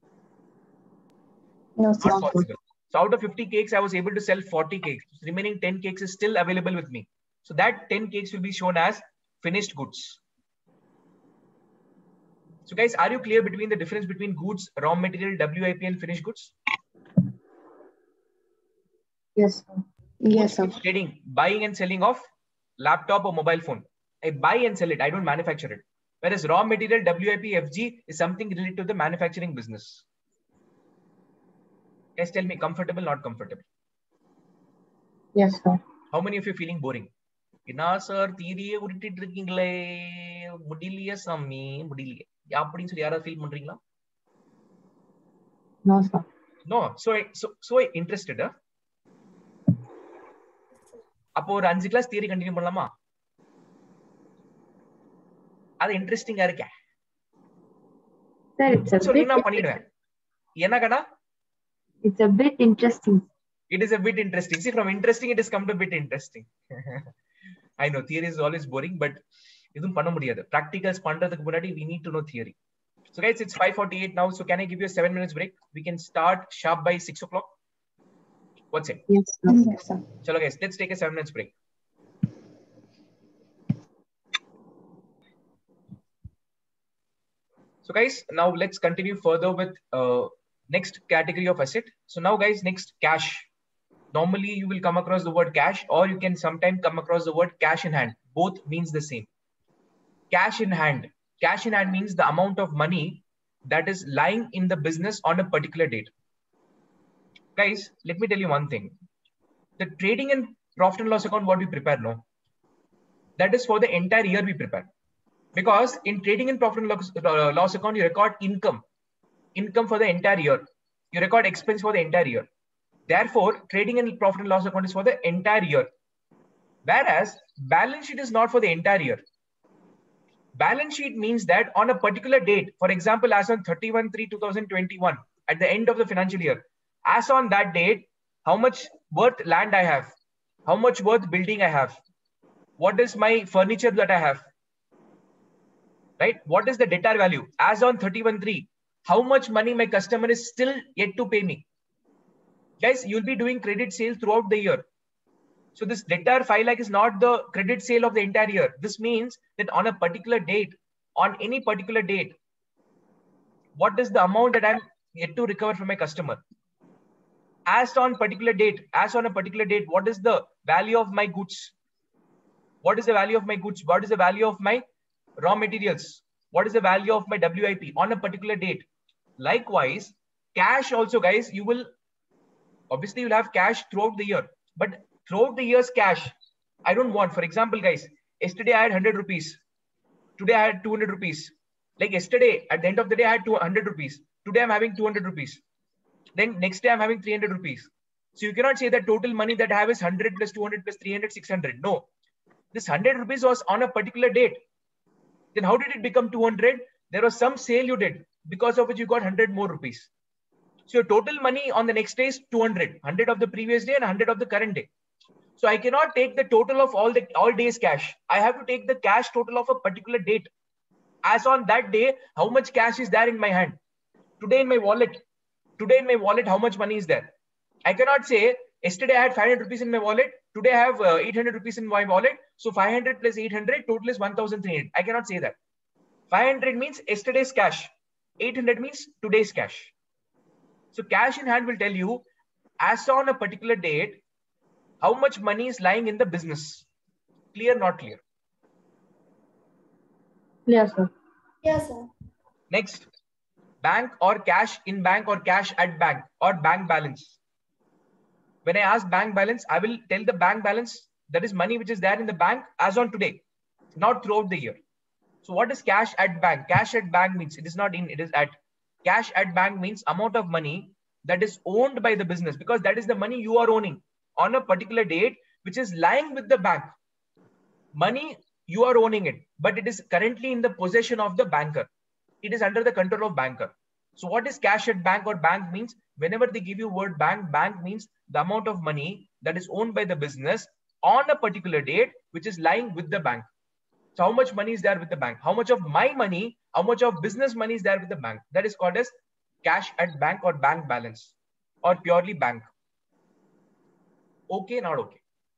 No, sir. Not possible. So out of fifty cakes, I was able to sell forty cakes. Remaining ten cakes is still available with me. So that ten cakes will be shown as finished goods. So guys, are you clear between the difference between goods, raw material, W I P and finished goods? Yes, sir. Yes, sir. Goods means trading, buying and selling of laptop or mobile phone. I buy and sell it. I don't manufacture it. Whereas raw material, W I P, F G is something related to the manufacturing business. Guys, tell me, comfortable, not comfortable? Yes, sir. How many of you feeling boring? என்ன sir தீரியே உருட்டிட்டு இருக்கீங்களே, முடியலையே சாமி, முடியலையே அப்படின்னு சொல்லி யாராவது ஃபீல் பண்றீங்களா? No, sir. No, so so so interested. அப்போ ஒரு அஞ்சு கிளாஸ் தியரி கண்டினியூ பண்ணலாமா? அது இன்ட்ரெஸ்டிங்கா இருக்கே. Sir, it's a bit. சொல்லி நான் பண்ணிடுவேன். என்ன கடா? It's a bit interesting. It is a bit interesting. See, from interesting, it has come to a bit interesting. I know theory is always boring, but இதுவும் பண்ண முடியாது. Practicals பண்றதுக்கு முன்னாடி we need to know theory. So guys, it's five forty-eight now. So can I give you a seven minutes break? We can start sharp by six o'clock. What's it? Yes, sir. Yes, sir. Chalo guys, let's take a seven minutes break. So guys, now let's continue further with uh, next category of asset. So now guys, next cash. Normally you will come across the word cash, or you can sometimes come across the word cash in hand. Both means the same. Cash in hand. Cash in hand means the amount of money that is lying in the business on a particular date. Guys, let me tell you one thing. The trading and profit and loss account, what we prepare, no? That is for the entire year we prepare. Because in trading and profit and loss, uh, loss account, you record income. Income for the entire year. You record expense for the entire year. Therefore, trading and profit and loss account is for the entire year. Whereas, balance sheet is not for the entire year. Balance sheet means that on a particular date, for example, as on thirty-one three two thousand twenty-one, at the end of the financial year, as on that date, how much worth land I have, how much worth building I have, what is my furniture that I have, right? What is the debtor value? As on thirty-one three, how much money my customer is still yet to pay me? Guys, you'll be doing credit sales throughout the year. So this debtor five lakh is not the credit sale of the entire year. This means that on a particular date, on any particular date, what is the amount that I'm yet to recover from my customer? As on particular date, as on a particular date, what is the value of my goods? What is the value of my goods? What is the value of my raw materials? What is the value of my W I P on a particular date? Likewise, cash also, guys, you will, obviously you'll have cash throughout the year, but throughout the year's cash, I don't want, for example, guys, yesterday I had one hundred rupees. Today I had two hundred rupees. Like yesterday, at the end of the day, I had two hundred rupees. Today I'm having two hundred rupees. Then next day I'm having three hundred rupees. So you cannot say that total money that I have is one hundred plus two hundred plus three hundred, six hundred. No, this one hundred rupees was on a particular date. Then how did it become two hundred? There was some sale you did, because of which you got one hundred more rupees. So your total money on the next day is two hundred, one hundred of the previous day and one hundred of the current day. So I cannot take the total of all the all days cash. I have to take the cash total of a particular date. As on that day, how much cash is there in my hand? Today in my wallet. Today in my wallet, how much money is there? I cannot say, yesterday I had five hundred rupees in my wallet. Today I have uh, eight hundred rupees in my wallet. So five hundred plus eight hundred, total is one thousand three hundred. I cannot say that. five hundred means yesterday's cash. eight hundred means today's cash. So cash in hand will tell you, as on a particular date, how much money is lying in the business. Clear, not clear? Yes, sir. Yes, sir. Next, bank or cash in bank or cash at bank or bank balance. When I ask bank balance, I will tell the bank balance, that is money which is there in the bank as on today, not throughout the year. So what is cash at bank? Cash at bank means it is not in, it is at. Cash at bank means amount of money that is owned by the business, because that is the money you are owning on a particular date, which is lying with the bank. Money, you are owning it, but it is currently in the possession of the banker. It is under the control of banker. So what is cash at bank or bank means? Whenever they give you word bank, bank means the amount of money that is owned by the business on a particular date, which is lying with the bank. So how much money is there with the bank? How much of my money, how much of business money is there with the bank? That is called as cash at bank or bank balance or purely bank. Okay, not okay?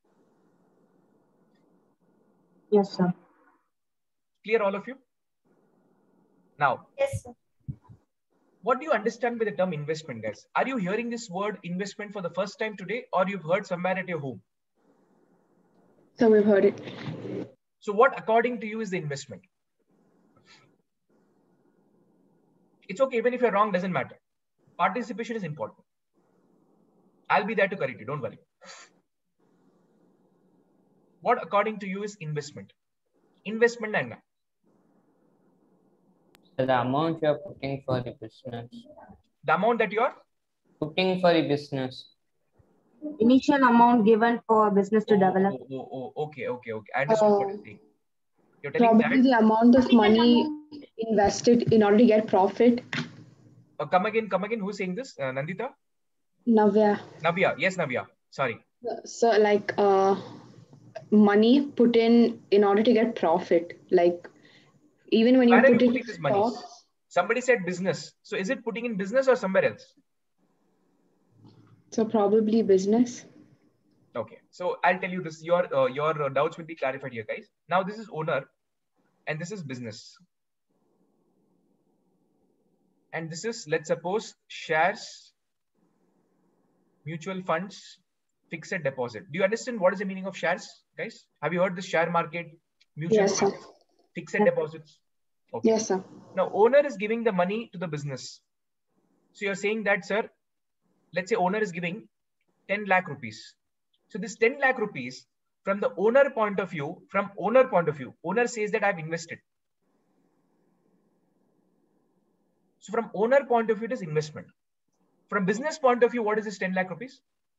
Yes, sir. Clear, all of you? Now, Yes, sir. what do you understand by the term investment, guys? Are you hearing this word investment for the first time today, or you've heard somewhere at your home? So we've heard it. So what, according to you, is the investment? It's okay, even if you're wrong, doesn't matter. Participation is important. I'll be there to correct you, don't worry. What, according to you, is investment? Investment and So the amount you are putting for the business. the amount that you are Putting for the business. Initial amount given for business to oh, develop. Oh, oh, oh, okay, okay, okay. I understood what you're Uh, saying. You're telling Probably that. the amount of money invested in order to get profit. Uh, come again, come again. Who's saying this? Uh, Nandita? Navya. Navya. Yes, Navya. Sorry. So like uh, money put in in order to get profit. Like even when you Where are put you it putting in this money? stocks, Somebody said business. So is it putting in business or somewhere else? so probably business. Okay. So I'll tell you this. Your uh, your uh, doubts will be clarified here, guys. Now this is owner, and this is business, and this is, let's suppose, shares, mutual funds, fixed deposit. Do you understand what is the meaning of shares, guys? Have you heard the share market, mutual Yes, sir. funds, fixed deposits? Okay. Yes, sir. Now owner is giving the money to the business. So you're saying that, sir, let's say owner is giving ten lakh rupees. So this ten lakh rupees, from the owner point of view, from owner point of view, owner says that I've invested. So from owner point of view, it is investment. From business point of view, what is this ten lakh rupees?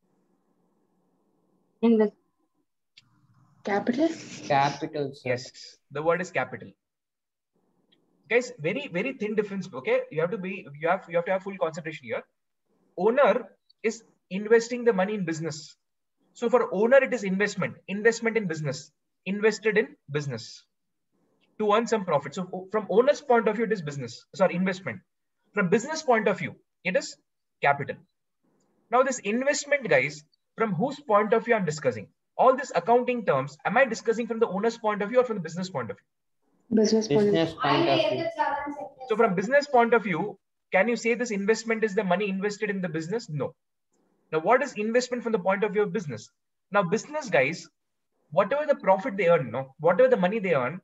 Invest. Capital. Capital, sir. Yes, the word is capital. Guys, very, very thin difference. Okay, you have to be, you have, you have to have full concentration here. Owner is investing the money in business. So for owner, it is investment, investment in business, invested in business. to earn some profit. So from owner's point of view, it is business, sorry, investment. From business point of view, it is capital. Now this investment, guys, from whose point of view I'm discussing? All these accounting terms, am I discussing from the owner's point of view or from the business point of view? Business point of Business view. point of view. So from business point of view, can you say this investment is the money invested in the business? No. Now, what is investment from the point of view of business? Now, business guys, whatever the profit they earn, no, whatever the money they earn,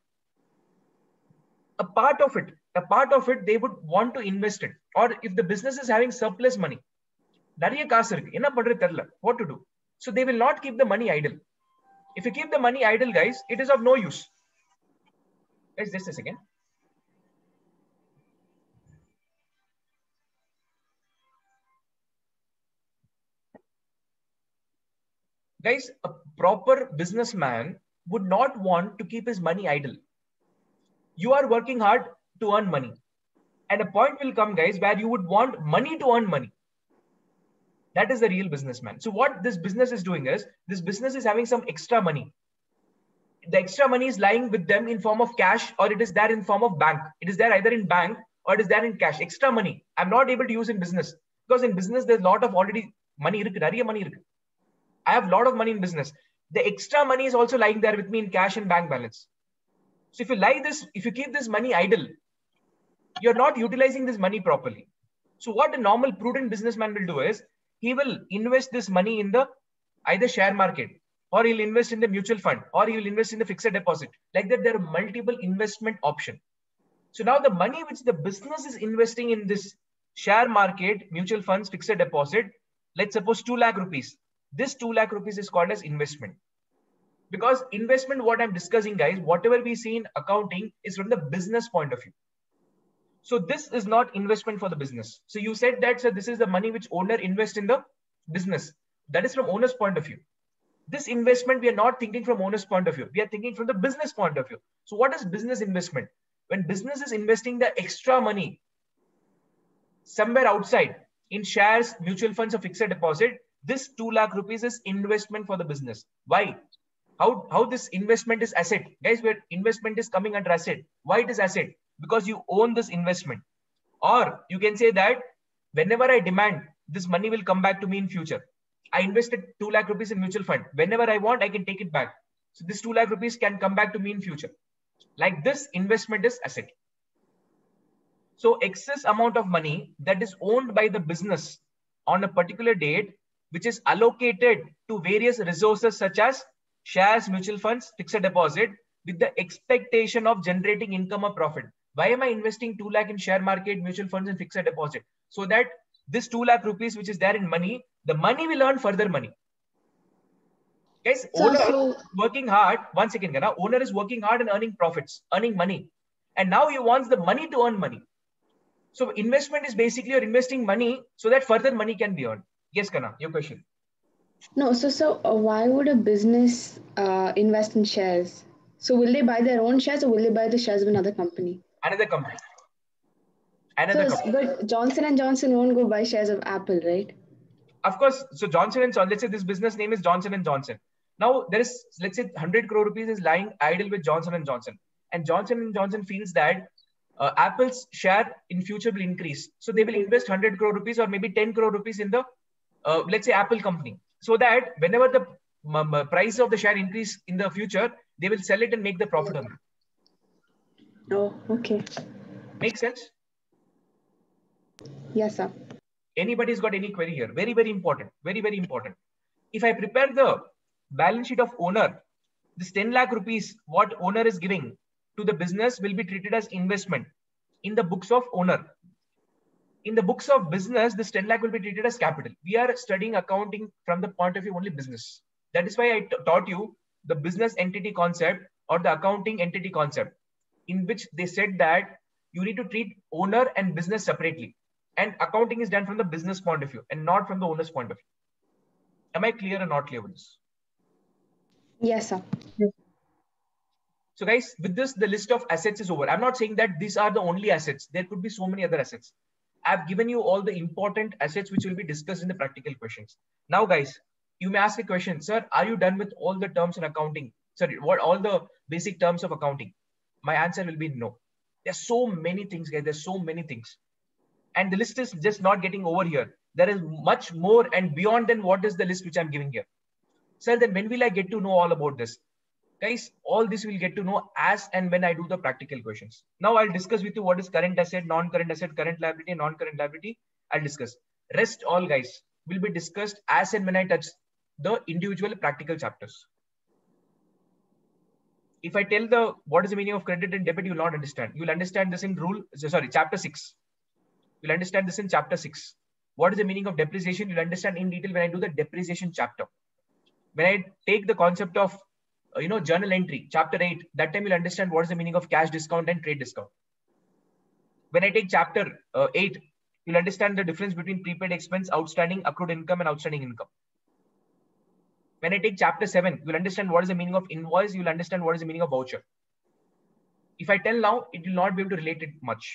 a part of it, a part of it, they would want to invest it. Or if the business is having surplus money, what to do? So they will not keep the money idle. If you keep the money idle, guys, it is of no use. Guys, just a second. Guys, a proper businessman would not want to keep his money idle. You are working hard to earn money. And a point will come, guys, where you would want money to earn money. That is the real businessman. So what this business is doing is, this business is having some extra money. The extra money is lying with them in form of cash, or it is there in form of bank. It is there either in bank or it is there in cash. Extra money. I'm not able to use in business because in business, there's a lot of already money. money. I have a lot of money in business. The extra money is also lying there with me in cash and bank balance. So if you lie this, if you keep this money idle, you're not utilizing this money properly. So what a normal prudent businessman will do is, he will invest this money in the either share market, or he'll invest in the mutual fund, or he will invest in the fixed deposit. Like that, there are multiple investment options. So now the money which the business is investing in this share market, mutual funds, fixed deposit, let's suppose two lakh rupees. This two lakh rupees is called as investment. Because investment, what I'm discussing, guys, whatever we see in accounting is from the business point of view. So this is not investment for the business. So you said that, so this is the money which owner invests in the business. That is from owner's point of view. This investment, we are not thinking from owner's point of view. We are thinking from the business point of view. So what is business investment? When business is investing the extra money somewhere outside in shares, mutual funds, or fixed deposit, this two lakh rupees is investment for the business. Why? How, how this investment is asset? Guys, where investment is coming under asset. Why it is asset? Because you own this investment. Or you can say that whenever I demand, this money will come back to me in future. I invested two lakh rupees in mutual fund. Whenever I want, I can take it back. So this two lakh rupees can come back to me in future. Like this, investment is asset. So excess amount of money that is owned by the business on a particular date, which is allocated to various resources such as shares, mutual funds, fixed deposit, with the expectation of generating income or profit. Why am I investing two lakh in share market, mutual funds, and fixed deposit? So that this two lakh rupees, which is there in money, the money will earn further money. Guys, So- owner so- working hard. One second, Gana. Owner is working hard and earning profits, earning money. And now he wants the money to earn money. So investment is basically you're investing money so that further money can be earned. Yes, Kana, your question. No, so so uh, why would a business uh, invest in shares? So will they buy their own shares or will they buy the shares of another company? Another company. Another So, company. but Johnson and Johnson won't go buy shares of Apple, right? Of course, so Johnson and Johnson, let's say this business name is Johnson and Johnson. Now there is, let's say one hundred crore rupees is lying idle with Johnson and Johnson. And Johnson and Johnson feels that uh, Apple's share in future will increase. So they will invest one hundred crore rupees or maybe ten crore rupees in the, uh, let's say Apple company. So that whenever the um, price of the share increase in the future, they will sell it and make the profit on it. Oh, okay. Make sense? Yes, sir. Anybody's got any query here? Very, very important. Very, very important. If I prepare the balance sheet of owner, this ten lakh rupees, what owner is giving to the business will be treated as investment in the books of owner. In the books of business, this ten lakh will be treated as capital. We are studying accounting from the point of view only business. That is why I taught you the business entity concept or the accounting entity concept, in which they said that you need to treat owner and business separately. And accounting is done from the business point of view and not from the owner's point of view. Am I clear or not clear with this? Yes, sir. So guys, with this, the list of assets is over. I'm not saying that these are the only assets. There could be so many other assets. I've given you all the important assets which will be discussed in the practical questions. Now, guys, you may ask a question, sir, are you done with all the terms in accounting? Sorry, what all the basic terms of accounting? My answer will be no. There's so many things, guys. There's so many things. And the list is just not getting over here. There is much more and beyond than what is the list which I'm giving here. Sir, then when will I get to know all about this? Guys, all this will get to know as and when I do the practical questions. Now I'll discuss with you what is current asset, non-current asset, current liability, non-current liability. I'll discuss. Rest all, guys, will be discussed as and when I touch the individual practical chapters. If I tell the what is the meaning of credit and debit, you will not understand. You will understand this in rule, sorry, chapter six. You'll understand this in chapter six. What is the meaning of depreciation? You'll understand in detail when I do the depreciation chapter. When I take the concept of, uh, you know, journal entry, chapter eight, that time you'll understand what is the meaning of cash discount and trade discount. When I take chapter uh, eight, you'll understand the difference between prepaid expense, outstanding accrued income and outstanding income. When I take chapter seven, you'll understand what is the meaning of invoice. You'll understand what is the meaning of voucher. If I tell now, it will not be able to relate it much.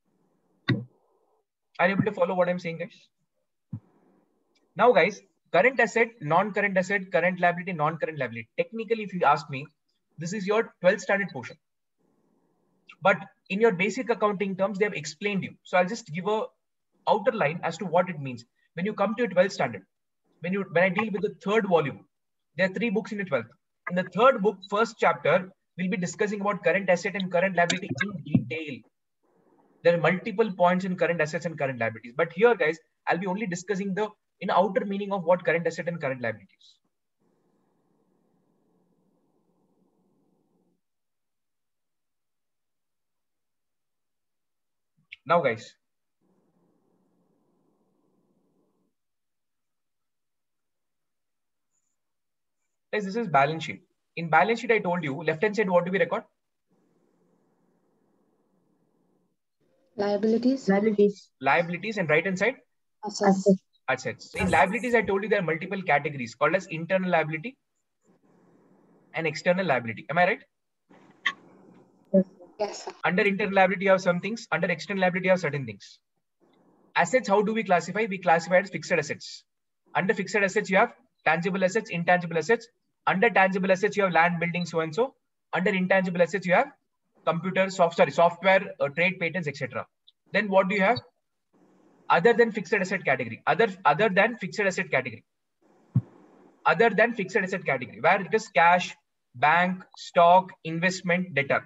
Are you able to follow what I'm saying, guys? Now, guys, current asset, non-current asset, current liability, non-current liability. Technically, if you ask me, this is your twelfth standard portion. But in your basic accounting terms, they have explained you. So I'll just give a outer line as to what it means. When you come to your twelfth standard, when you when I deal with the third volume, there are three books in the twelfth. In the third book, first chapter, we'll be discussing about current asset and current liability in detail. There are multiple points in current assets and current liabilities. But here, guys, I'll be only discussing the in outer meaning of what current asset and current liabilities. Now, guys, guys, this is balance sheet. In balance sheet, I told you, left-hand side, what do we record? Liabilities. Liabilities. Liabilities, and right-hand side? Assets. Assets. Assets. In liabilities, I told you there are multiple categories called as internal liability and external liability. Am I right? Yes. Yes, sir. Under internal liability, you have some things. Under external liability, you have certain things. Assets, how do we classify? We classify as fixed assets. Under fixed assets, you have tangible assets, intangible assets. Under tangible assets, you have land, building, so and so. Under intangible assets, you have computer, soft, sorry, software, uh, trade, patents, et cetera. Then what do you have? Other than fixed asset category. Other other than fixed asset category. Other than fixed asset category, where it is cash, bank, stock, investment, debtor.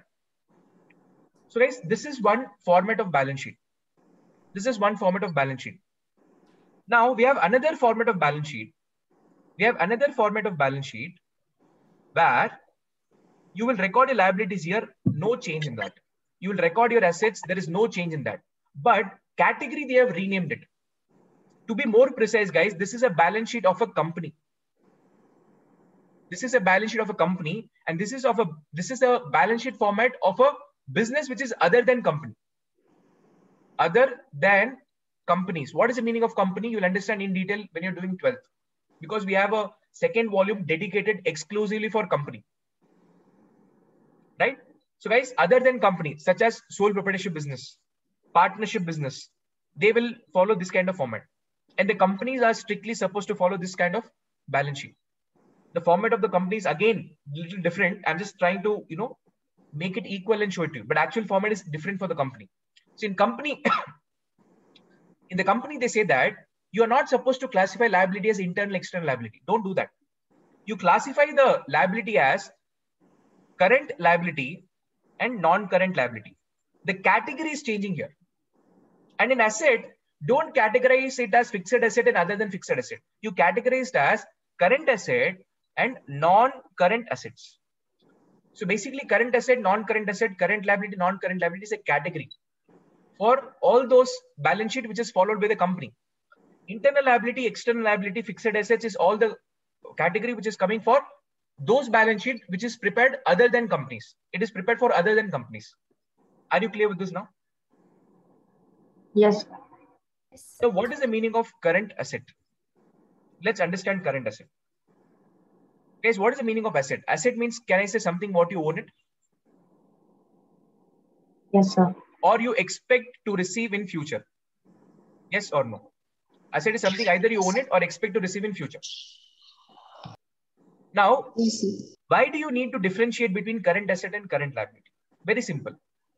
So guys, this is one format of balance sheet. This is one format of balance sheet. Now we have another format of balance sheet. We have another format of balance sheet where you will record your liabilities here, no change in that. You will record your assets, there is no change in that. But category, they have renamed it. To be more precise, guys, this is a balance sheet of a company. This is a balance sheet of a company, and this is of a this is a balance sheet format of a business which is other than company. Other than companies. What is the meaning of company? You'll understand in detail when you're doing twelfth. Because we have a second volume dedicated exclusively for company. Right? So guys, other than company, such as sole proprietorship business, partnership business, they will follow this kind of format. And the companies are strictly supposed to follow this kind of balance sheet. The format of the companies, again, a little different. I'm just trying to, you know, make it equal and show it to you. But actual format is different for the company. So in company, in the company, they say that you are not supposed to classify liability as internal, external liability. Don't do that. You classify the liability as current liability and non-current liability. The category is changing here. And in asset, don't categorize it as fixed asset and other than fixed asset. You categorize it as current asset and non-current assets. So basically current asset, non-current asset, current liability, non-current liability is a category for all those balance sheet which is followed by the company. Internal liability, external liability, fixed assets is all the category which is coming for those balance sheet which is prepared other than companies. It is prepared for other than companies. Are you clear with this now? Yes. So what is the meaning of current asset? Let's understand current asset. Guys, what is the meaning of asset? Asset means, can I say something what you own it? Yes, sir. Or you expect to receive in future? Yes or no? Asset is something either you own it or expect to receive in future. Now, why do you need to differentiate between current asset and current liability? Very simple.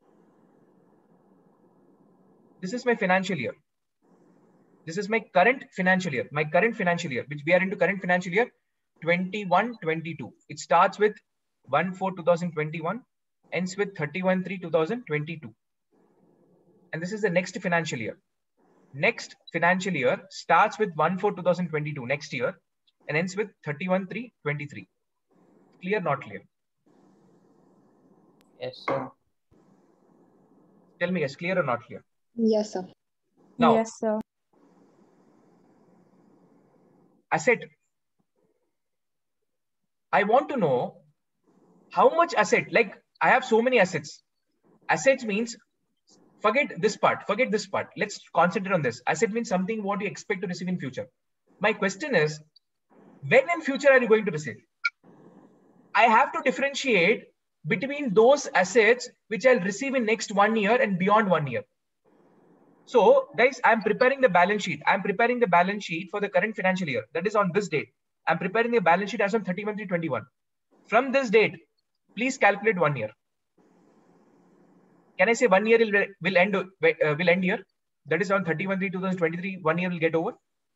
This is my financial year. This is my current financial year. My current financial year, which we are into current financial year twenty-one twenty-two. It starts with one four two thousand twenty-one, ends with thirty-one three two thousand twenty-two. And this is the next financial year. Next financial year starts with one four two thousand twenty-two, next year, and ends with thirty-one three twenty-three. Clear, not clear? Yes, sir. Tell me, guys, clear or not clear? Yes, sir. Now, Yes, sir. asset. I want to know how much asset, like I have so many assets. Assets means, forget this part, forget this part. Let's concentrate on this. Asset means something what you expect to receive in future. My question is, when in future are you going to receive? I have to differentiate between those assets which I'll receive in next one year and beyond one year. So guys, I'm preparing the balance sheet. I'm preparing the balance sheet for the current financial year. That is on this date. I'm preparing the balance sheet as on thirty-one three twenty-one. From this date, please calculate one year. Can I say one year will, will end uh, will end here? That is on thirty-one three two thousand twenty-three. One year will get over.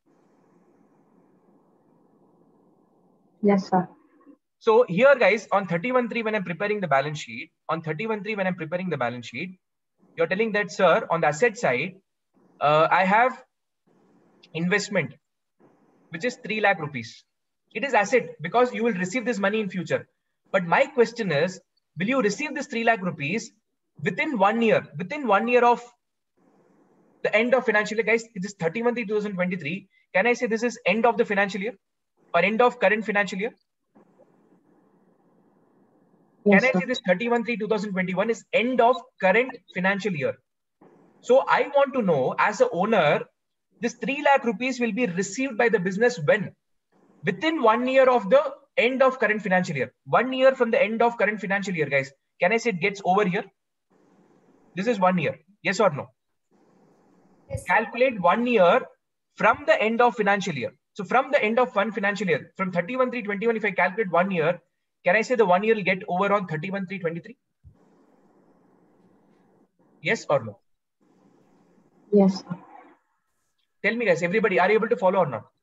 Yes, sir. So here, guys, on thirty-one three, when I'm preparing the balance sheet, on thirty-one three, when I'm preparing the balance sheet, you're telling that, sir, on the asset side, uh, I have investment, which is three lakh rupees. It is asset because you will receive this money in future. But my question is, will you receive this three lakh rupees within one year? Within one year of the end of financial year, guys, it is thirty-one three two thousand twenty-three. Can I say this is end of the financial year or end of current financial year? Yes, Can I sir. say this thirty-one three two thousand twenty-one is end of current financial year? So I want to know, as a owner, this three lakh rupees will be received by the business when? Within one year of the end of current financial year. One year from the end of current financial year, guys. Can I say it gets over here? This is one year. Yes or no? Yes, Calculate one year from the end of financial year. So from the end of one financial year, from thirty-one three twenty-one, if I calculate one year, can I say the one year will get over on thirty-one three twenty-three? Yes or no? Yes, sir. Tell me, guys, everybody, are you able to follow or not?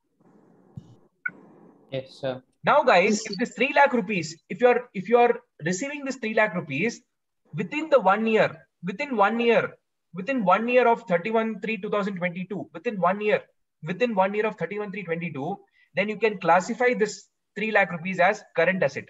Yes, sir. Now, guys, if this three lakh rupees, if you're if you're receiving this three lakh rupees within the one year, within one year, within one year of thirty-one three two thousand twenty-two, within one year, within one year of thirty-one three twenty-two, then you can classify this three lakh rupees as current asset.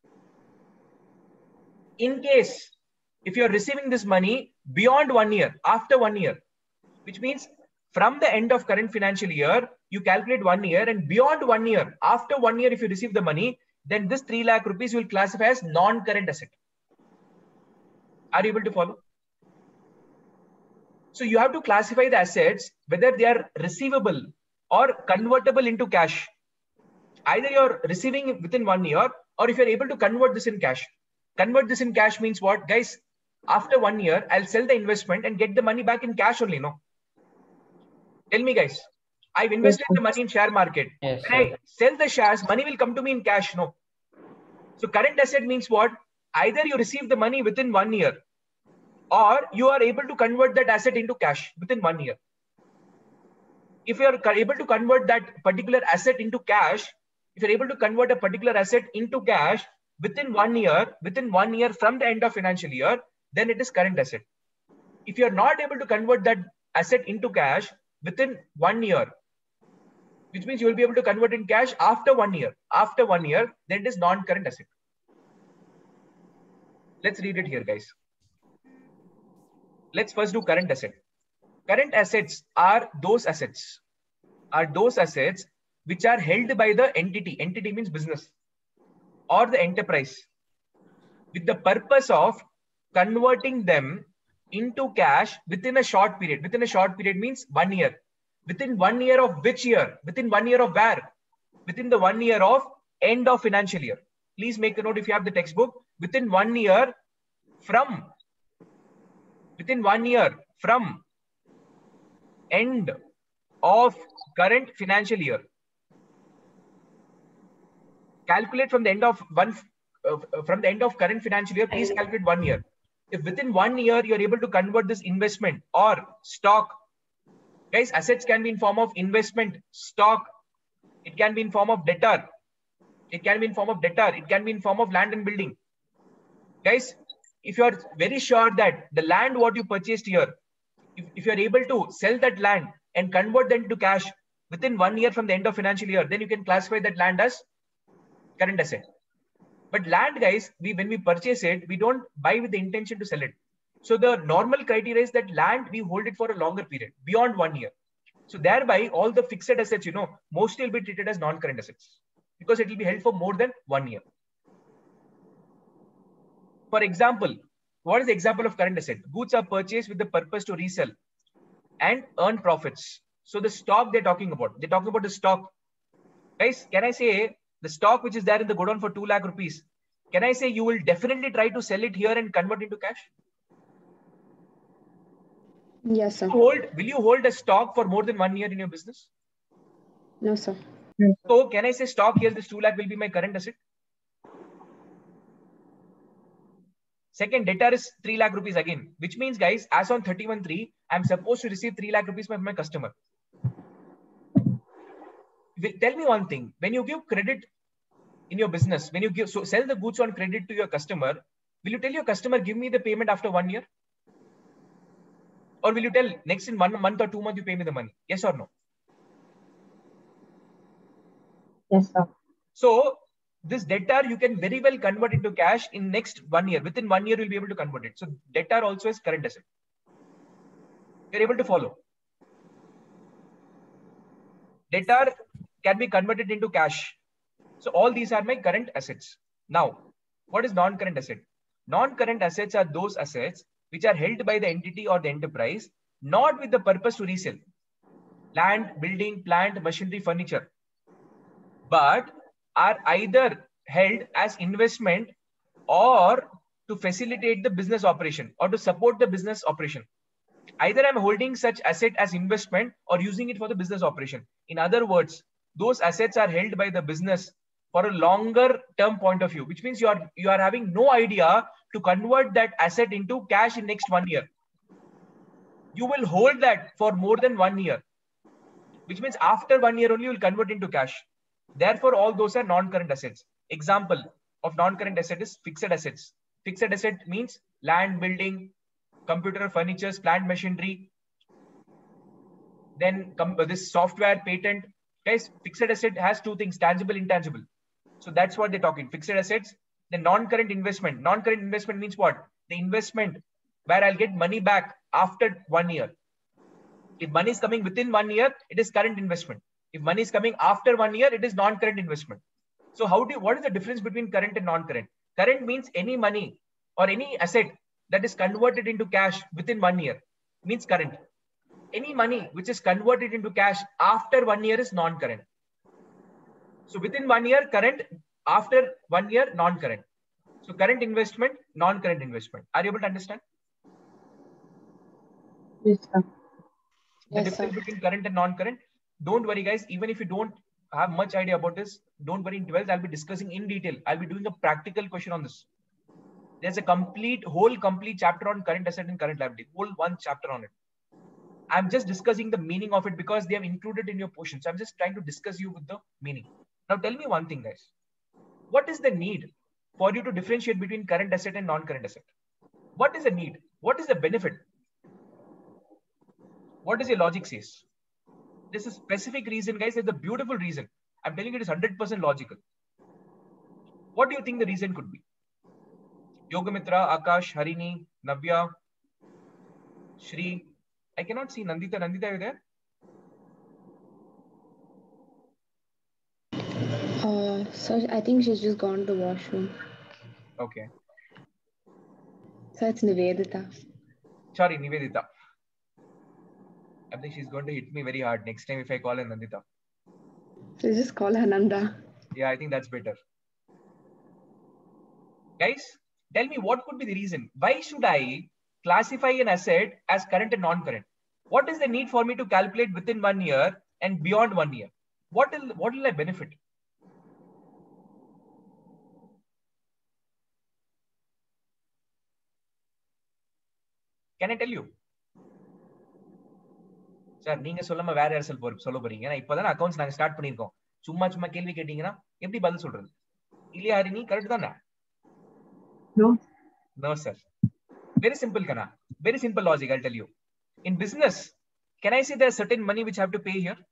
In case if you're receiving this money beyond one year, after one year, which means from the end of current financial year, you calculate one year, and beyond one year, after one year, if you receive the money, then this three lakh rupees will classify as non-current asset. Are you able to follow? So you have to classify the assets, whether they are receivable or convertible into cash. Either you're receiving it within one year, or if you're able to convert this in cash. Convert this in cash means what? Guys, after one year, I'll sell the investment and get the money back in cash only, no? Tell me, guys. I've invested Yes, the money in share market. Yes, When I sir. sell the shares, money will come to me in cash, no? So current asset means what? Either you receive the money within one year, or you are able to convert that asset into cash within one year. If you are able to convert that particular asset into cash, if you're able to convert a particular asset into cash within one year, within one year from the end of financial year, then it is current asset. If you're not able to convert that asset into cash within one year, which means you will be able to convert in cash after one year, after one year, then it is non-current asset. Let's read it here, guys. Let's first do current asset. Current assets are those assets, are those assets which are held by the entity. Entity means business or the enterprise, with the purpose of converting them into cash within a short period. Within a short period means one year. Within one year of which year? Within one year of where? Within the one year of end of financial year. Please make a note if you have the textbook. Within one year from, within one year from end of current financial year. Calculate from the end of one, uh, from the end of current financial year, please calculate one year. If within one year you're able to convert this investment or stock, guys, assets can be in form of investment, stock, it can be in form of debtor, it can be in form of debtor, it can be in form of land and building. Guys, if you are very sure that the land what you purchased here, if, if you are able to sell that land and convert them to cash within one year from the end of financial year, then you can classify that land as current asset. But land, guys, we when we purchase it, we don't buy with the intention to sell it. So the normal criteria is that land, we hold it for a longer period, beyond one year. So thereby, all the fixed assets, you know, mostly will be treated as non-current assets because it will be held for more than one year. For example, what is the example of current asset? Goods are purchased with the purpose to resell and earn profits. So the stock they're talking about, they're talking about the stock. Guys, can I say the stock which is there in the godown for two lakh rupees, can I say you will definitely try to sell it here and convert into cash? Yes, sir. Hold, will you hold a stock for more than one year in your business? No, sir. So can I say stock here, this two lakh will be my current asset? Second, debtor is three lakh rupees again, which means, guys, as on thirty-one three, I'm supposed to receive three lakh rupees from my customer. Tell me one thing, when you give credit in your business, when you give, so sell the goods on credit to your customer, will you tell your customer, give me the payment after one year? Or will you tell next in one month or two months, you pay me the money? Yes or no? Yes, sir. So this debtor, you can very well convert into cash in next one year. Within one year, you'll be able to convert it. So debtor also is current asset. You're able to follow. Debtor can be converted into cash. So all these are my current assets. Now, what is non-current asset? Non-current assets are those assets which are held by the entity or the enterprise, not with the purpose to resell. Land, building, plant, machinery, furniture. But are either held as investment or to facilitate the business operation or to support the business operation. Either I'm holding such asset as investment or using it for the business operation. In other words, those assets are held by the business for a longer term point of view, which means you are, you are having no idea to convert that asset into cash in next one year. You will hold that for more than one year, which means after one year only you will convert into cash. Therefore, all those are non-current assets. Example of non-current asset is fixed assets. Fixed asset means land, building, computer, furniture, plant, machinery. Then this software, patent. Guys, fixed asset has two things, tangible, intangible. So that's what they're talking, fixed assets. The non-current investment. Non-current investment means what? The investment where I'll get money back after one year. If money is coming within one year, it is current investment. If money is coming after one year, it is non-current investment. So how do you, what is the difference between current and non-current? Current means any money or any asset that is converted into cash within one year means current. Any money which is converted into cash after one year is non-current. So within one year, current, after one year, non-current. So current investment, non-current investment. Are you able to understand? Yes, sir. The Yes, difference sir. between current and non-current. Don't worry, guys. Even if you don't have much idea about this, don't worry. In twelfth, I'll be discussing in detail. I'll be doing a practical question on this. There's a complete, whole complete chapter on current asset and current liability. Whole one chapter on it. I'm just discussing the meaning of it because they have included in your portion. So I'm just trying to discuss you with the meaning. Now tell me one thing, guys. What is the need for you to differentiate between current asset and non-current asset? What is the need? What is the benefit? What does your logic says? There's a specific reason, guys. There's a beautiful reason. I'm telling you it is one hundred percent logical. What do you think the reason could be? Yogamitra, Akash, Harini, Navya, Shri. I cannot see Nandita. Nandita, are you there? Uh, so I think she's just gone to the washroom. Okay. So it's Nivedita. Sorry, Nivedita. I think she's going to hit me very hard next time if I call her Nandita. So just call her Nanda. Yeah, I think that's better. Guys, tell me what could be the reason? Why should I classify an asset as current and non-current? What is the need for me to calculate within one year and beyond one year? What will, what will I benefit? Can I tell you? Sir, நீங்க சொல்லாம வேற யார் சொல்ல சொல்ல போறீங்க? நான் இப்பதான் accounts நாங்க ஸ்டார்ட் பண்ணிருக்கோம். சும்மா சும்மா கேள்வி கேட்டீங்கன்னா எப்படி பதில் சொல்றது? இல்லையா ஹரிணி, கரெக்ட் தானே? No. No sir. Very simple kana. Very simple logic, I'll tell you. In business, can I say there's certain money which I have to pay here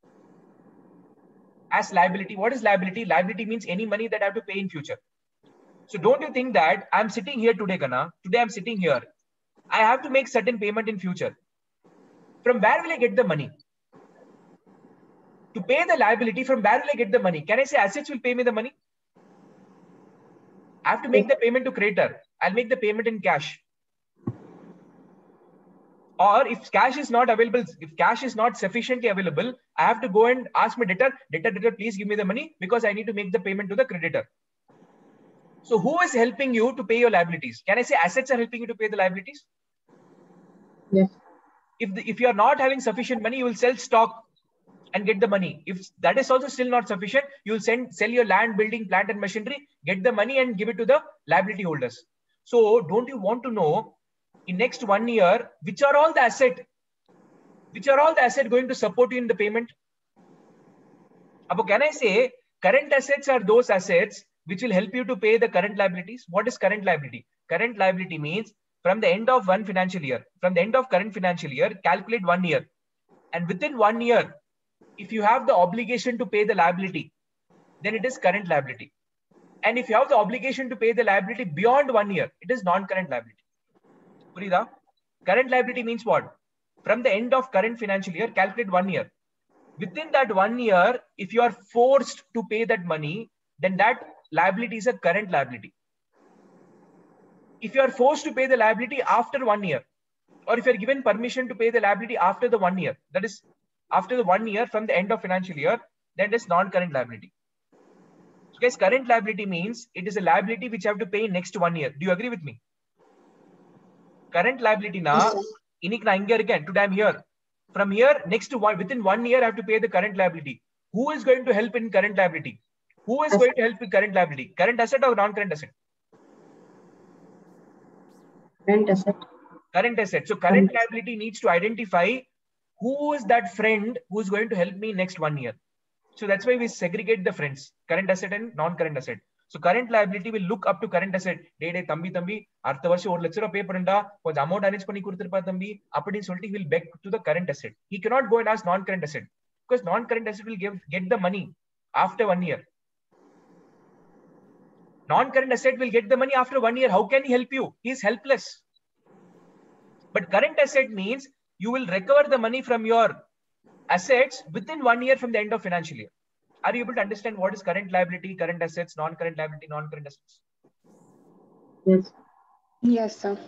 as liability? What is liability? Liability means any money that I have to pay in future. So don't you think that I'm sitting here today, Kana? Today I'm sitting here. I have to make certain payment in future. From where will I get the money? To pay the liability, from where will I get the money? Can I say assets will pay me the money? I have to make the payment to creditor. I'll make the payment in cash. Or if cash is not available, if cash is not sufficiently available, I have to go and ask my debtor, debtor, debtor, please give me the money because I need to make the payment to the creditor. So who is helping you to pay your liabilities? Can I say assets are helping you to pay the liabilities? Yes. If, the, if you are not having sufficient money, you will sell stock and get the money. If that is also still not sufficient, you will send, sell your land, building, plant and machinery, get the money and give it to the liability holders. So don't you want to know in next one year, which are all the asset, which are all the asset going to support you in the payment? Apo, can I say current assets are those assets which will help you to pay the current liabilities? What is current liability? Current liability means from the end of one financial year, from the end of current financial year, calculate one year. And within one year, if you have the obligation to pay the liability, then it is current liability. And if you have the obligation to pay the liability beyond one year, it is non-current liability. Purida? Current liability means what? From the end of current financial year, calculate one year. Within that one year, if you are forced to pay that money, then that liability is a current liability. If you are forced to pay the liability after one year, or if you are given permission to pay the liability after the one year, that is after the one year from the end of financial year, then it is non-current liability. So guys, current liability means it is a liability which I have to pay next one year. Do you agree with me? Current liability na, inik na inga again, today I'm here. From here, next to one, within one year, I have to pay the current liability. Who is going to help in current liability? Who is going to help in current liability? Current asset or non-current asset? Current asset. Current asset. So current liability needs to identify who is that friend who is going to help me next one year. So that's why we segregate the friends, current asset and non-current asset. So current liability will look up to current asset. Day day thambi thambi, அடுத்த வருஷம் ஒரு லட்சம் ரூபாய் பே பண்ணடா, கொஞ்சம் amount arrange பண்ணி கொடுத்துருப்பா தம்பி, அப்படின்னு சொல்லிட்டு he will beg to the current asset. He cannot go and ask non-current asset because non-current asset will give get the money after one year. Non-current asset will get the money after one year. How can he help you? He is helpless. But current asset means you will recover the money from your assets within one year from the end of financial year. Are you able to understand what is current liability, current assets, non-current liability, non-current assets? Yes. Yes, sir.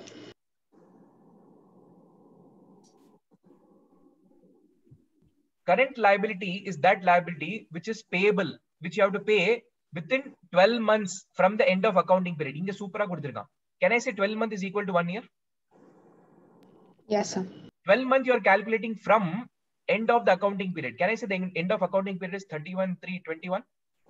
Current liability is that liability which is payable, which you have to pay within twelve months from the end of accounting period. Inga super ah. Can I say twelve months is equal to one year? Yes, sir. twelve months you are calculating from end of the accounting period. Can I say the end of accounting period is thirty-one three twenty-one?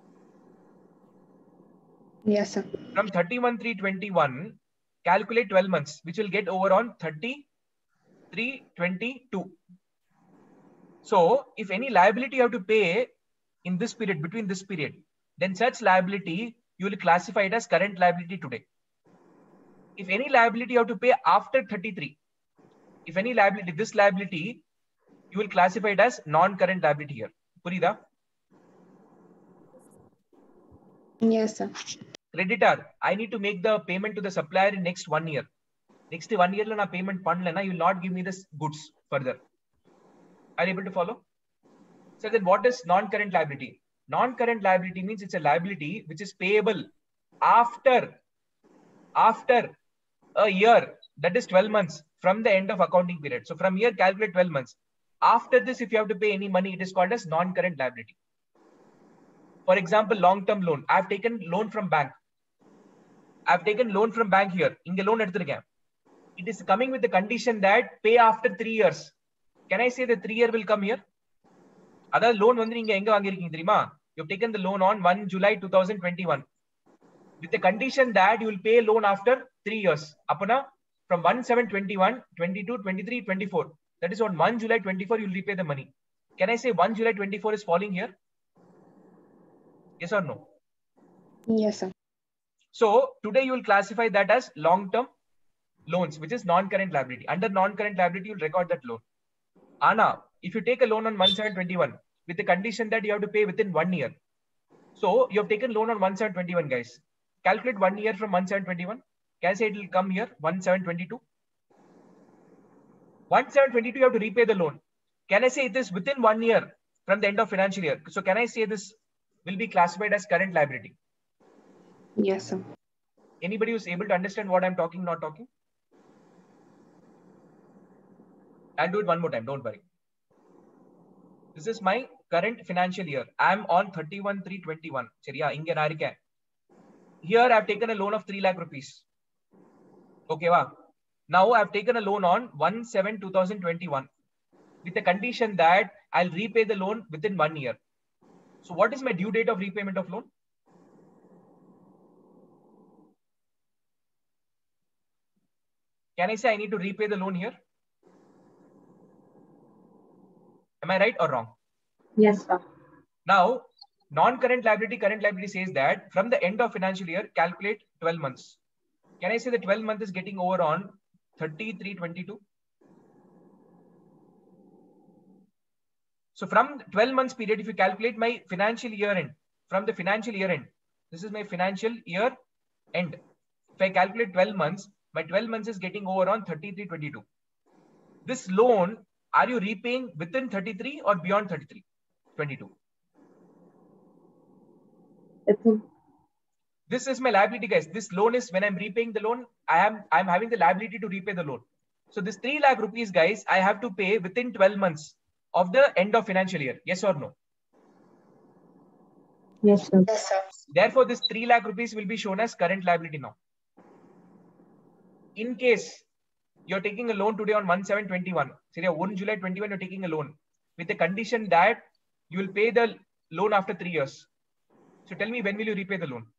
Yes, sir. From thirty-one three twenty-one, calculate twelve months, which will get over on thirty-three twenty-two. So if any liability you have to pay in this period, between this period, then such liability you will classify it as current liability today. If any liability you have to pay after thirty-three, if any liability, this liability, you will classify it as non-current liability here. Purida? Yes, sir. Creditor, I need to make the payment to the supplier in next one year. Next one year, na payment panlena, you will not give me the goods further. Are you able to follow? So then what is non-current liability? Non-current liability means it's a liability which is payable after, after a year, that is twelve months from the end of accounting period. So from here, calculate twelve months. After this, if you have to pay any money, it is called as non-current liability. For example, long-term loan. I have taken loan from bank. I have taken loan from bank here. Inga loan eduthirken. It is coming with the condition that pay after three years. Can I say the three year will come here? Other loan vandu neenga enga vaangirukkinga theriyuma? You have taken the loan on first July two thousand twenty-one with the condition that you will pay loan after three years. Apana from one seven twenty-one, twenty-two, twenty-three, twenty-four. That is on one July twenty-four, you'll repay the money. Can I say one July twenty-four is falling here? Yes or no? Yes, sir. So today you will classify that as long-term loans, which is non-current liability. Under non-current liability, you'll record that loan. Anna, if you take a loan on one seven twenty-one with the condition that you have to pay within one year. So you have taken loan on one seven twenty-one, guys. Calculate one year from one seven twenty-one. Can I say it will come here, one seven twenty-two? one seven twenty-two, you have to repay the loan. Can I say it is within one year from the end of financial year? So can I say this will be classified as current liability? Yes, sir. Anybody who's able to understand what I'm talking, not talking? I'll do it one more time, don't worry. This is my current financial year. I'm on thirty-one three twenty-one. Here I've taken a loan of three lakh rupees. Okay, wow. Now I've taken a loan on one seven twenty twenty-one with the condition that I'll repay the loan within one year. So what is my due date of repayment of loan? Can I say I need to repay the loan here? Am I right or wrong? Yes, sir. Now, non-current liability, current liability says that from the end of financial year, calculate twelve months. Can I say the twelve month is getting over on thirty-three twenty-two? So from twelve months period, if you calculate my financial year end, from the financial year end, this is my financial year end. If I calculate twelve months, my twelve months is getting over on thirty-three twenty-two. This loan, are you repaying within thirty-three or beyond thirty-three twenty-two? Within. This is my liability, guys. This loan is when I'm repaying the loan, I am I'm having the liability to repay the loan. So this three lakh rupees, guys, I have to pay within twelve months of the end of financial year. Yes or no? Yes, sir. Yes, sir. Therefore, this three lakh rupees will be shown as current liability now. In case you're taking a loan today on one seven twenty-one, say one July twenty-one, you're taking a loan with the condition that you will pay the loan after three years. So tell me, when will you repay the loan?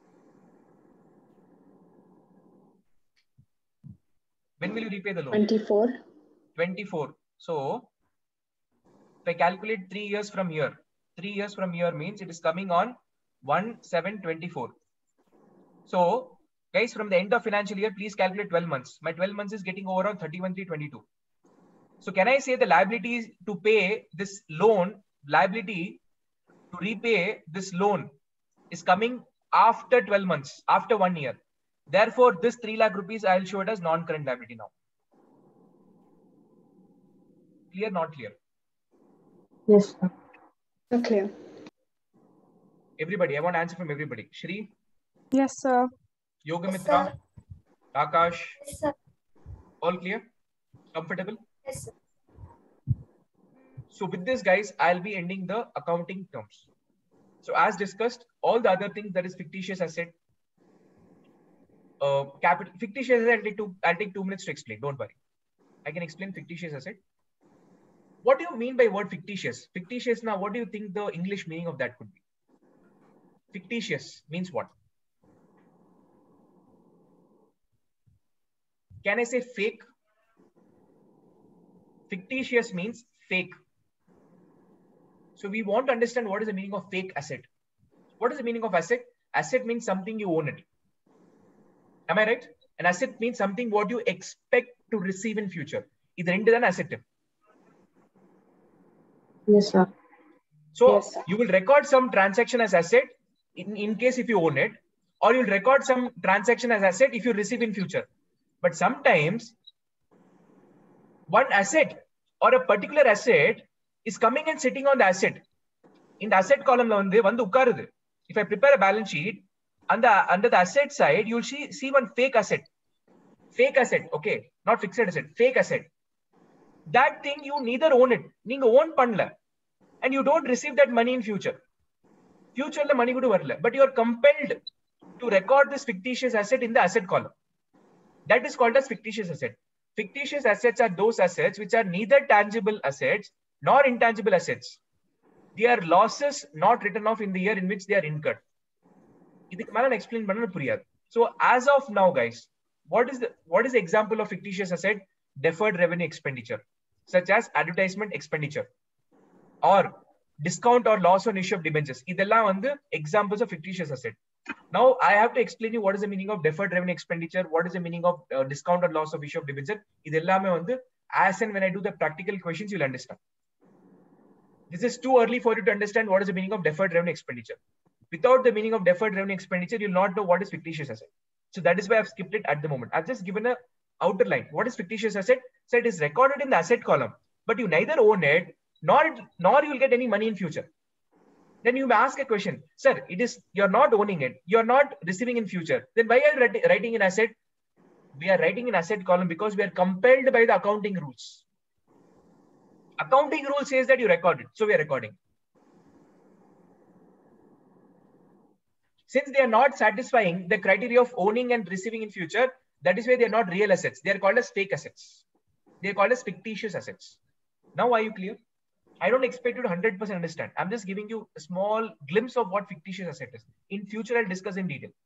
When will you repay the loan? twenty-four. twenty-four. So if I calculate three years from here, three years from here means it is coming on one seven twenty-four. So guys, from the end of financial year, please calculate twelve months. My twelve months is getting over on thirty-one three twenty-two. So can I say the liability is to pay this loan, liability to repay this loan is coming after twelve months, after one year. Therefore, this three lakh rupees, I'll show it as non-current liability now. Clear, not clear? Yes, sir. Okay. Everybody, I want answer from everybody. Shri, Yes, sir. Yoga Yes, Mitra, sir. Akash, Yes, sir. all clear? Comfortable? Yes, sir. So with this, guys, I'll be ending the accounting terms. So as discussed, all the other things, that is fictitious asset, uh, capital, fictitious asset, I'll take, two, I'll take two minutes to explain. Don't worry. I can explain fictitious asset. What do you mean by word fictitious? Fictitious, now, what do you think the English meaning of that could be? Fictitious means what? Can I say fake? Fictitious means fake. So we want to understand what is the meaning of fake asset. What is the meaning of asset? Asset means something you own it. Am I right? An asset means something what you expect to receive in future. Either into an asset. Yes, sir. So Yes, sir. you will record some transaction as asset in, in case if you own it, or you'll record some transaction as asset if you receive in future. But sometimes one asset or a particular asset is coming and sitting on the asset. In the asset column, if I prepare a balance sheet, under, under the asset side, you'll see, see one fake asset. Fake asset, okay, not fixed asset, fake asset. That thing you neither own it, you own panla, and you don't receive that money in future. Future the money go to but you are compelled to record this fictitious asset in the asset column. That is called as fictitious asset. Fictitious assets are those assets which are neither tangible assets nor intangible assets. They are losses not written off in the year in which they are incurred. This explain. So as of now, guys, what is the what is the example of fictitious asset? Deferred revenue expenditure, such as advertisement expenditure or discount or loss on issue of debentures. இதெல்லாம் வந்து examples of fictitious asset. Now I have to explain you what is the meaning of deferred revenue expenditure, what is the meaning of uh, discount or loss of issue of debenture. இதெல்லாமே வந்து as and when I do the practical questions, you'll understand. This is too early for you to understand what is the meaning of deferred revenue expenditure. Without the meaning of deferred revenue expenditure, you'll not know what is fictitious asset. So that is why I've skipped it at the moment. I've just given a outer line. What is fictitious asset? So it is recorded in the asset column, but you neither own it, nor, nor you will get any money in future. Then you may ask a question, sir, it is, you're not owning it, you're not receiving in future. Then why are you writing in asset? We are writing in asset column because we are compelled by the accounting rules. Accounting rule says that you record it, so we are recording. Since they are not satisfying the criteria of owning and receiving in future, that is why they are not real assets. They are called as fake assets. They are called as fictitious assets. Now, are you clear? I don't expect you to one hundred percent understand. I'm just giving you a small glimpse of what fictitious asset is. In future, I'll discuss in detail.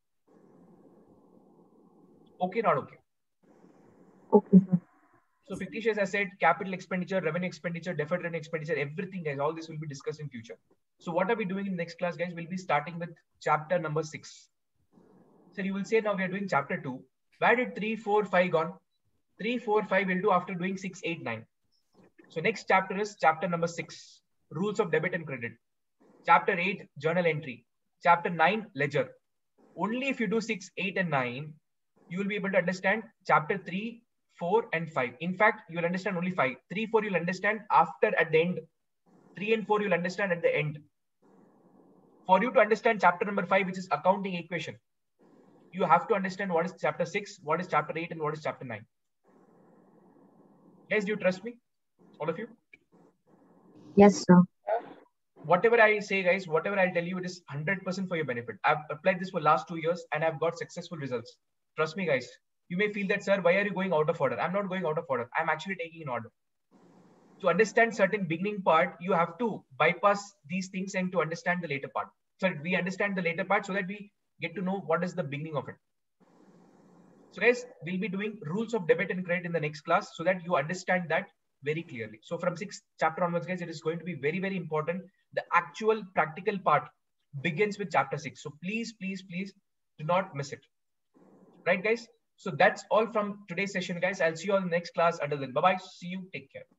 Okay, not okay? Okay, sir. So fictitious asset, capital expenditure, revenue expenditure, deferred revenue expenditure, everything, guys, all this will be discussed in future. So what are we doing in the next class, guys? We'll be starting with chapter number six. So you will say now we are doing chapter two. Where did three, four, five gone? three, four, five will do after doing six, eight, nine. So next chapter is chapter number six, rules of debit and credit. Chapter eight, journal entry. Chapter nine, ledger. Only if you do six, eight, and nine, you will be able to understand chapter three, four, and five. In fact, you will understand only five. three, four, you'll understand after at the end. three and four, you'll understand at the end. For you to understand chapter number five, which is accounting equation, you have to understand what is chapter six, what is chapter eight, and what is chapter nine. Guys, do you trust me? All of you? Yes, sir. Whatever I say, guys, whatever I'll tell you, it is one hundred percent for your benefit. I've applied this for last two years and I've got successful results. Trust me, guys. You may feel that, sir, why are you going out of order? I'm not going out of order. I'm actually taking in order. To understand certain beginning part, you have to bypass these things and to understand the later part. So we understand the later part so that we get to know what is the beginning of it. So guys, we'll be doing rules of debit and credit in the next class so that you understand that very clearly. So from sixth chapter onwards, guys, it is going to be very, very important. The actual practical part begins with chapter six. So please, please, please do not miss it. Right, guys? So that's all from today's session, guys. I'll see you all in the next class. Until then, bye-bye. See you. Take care.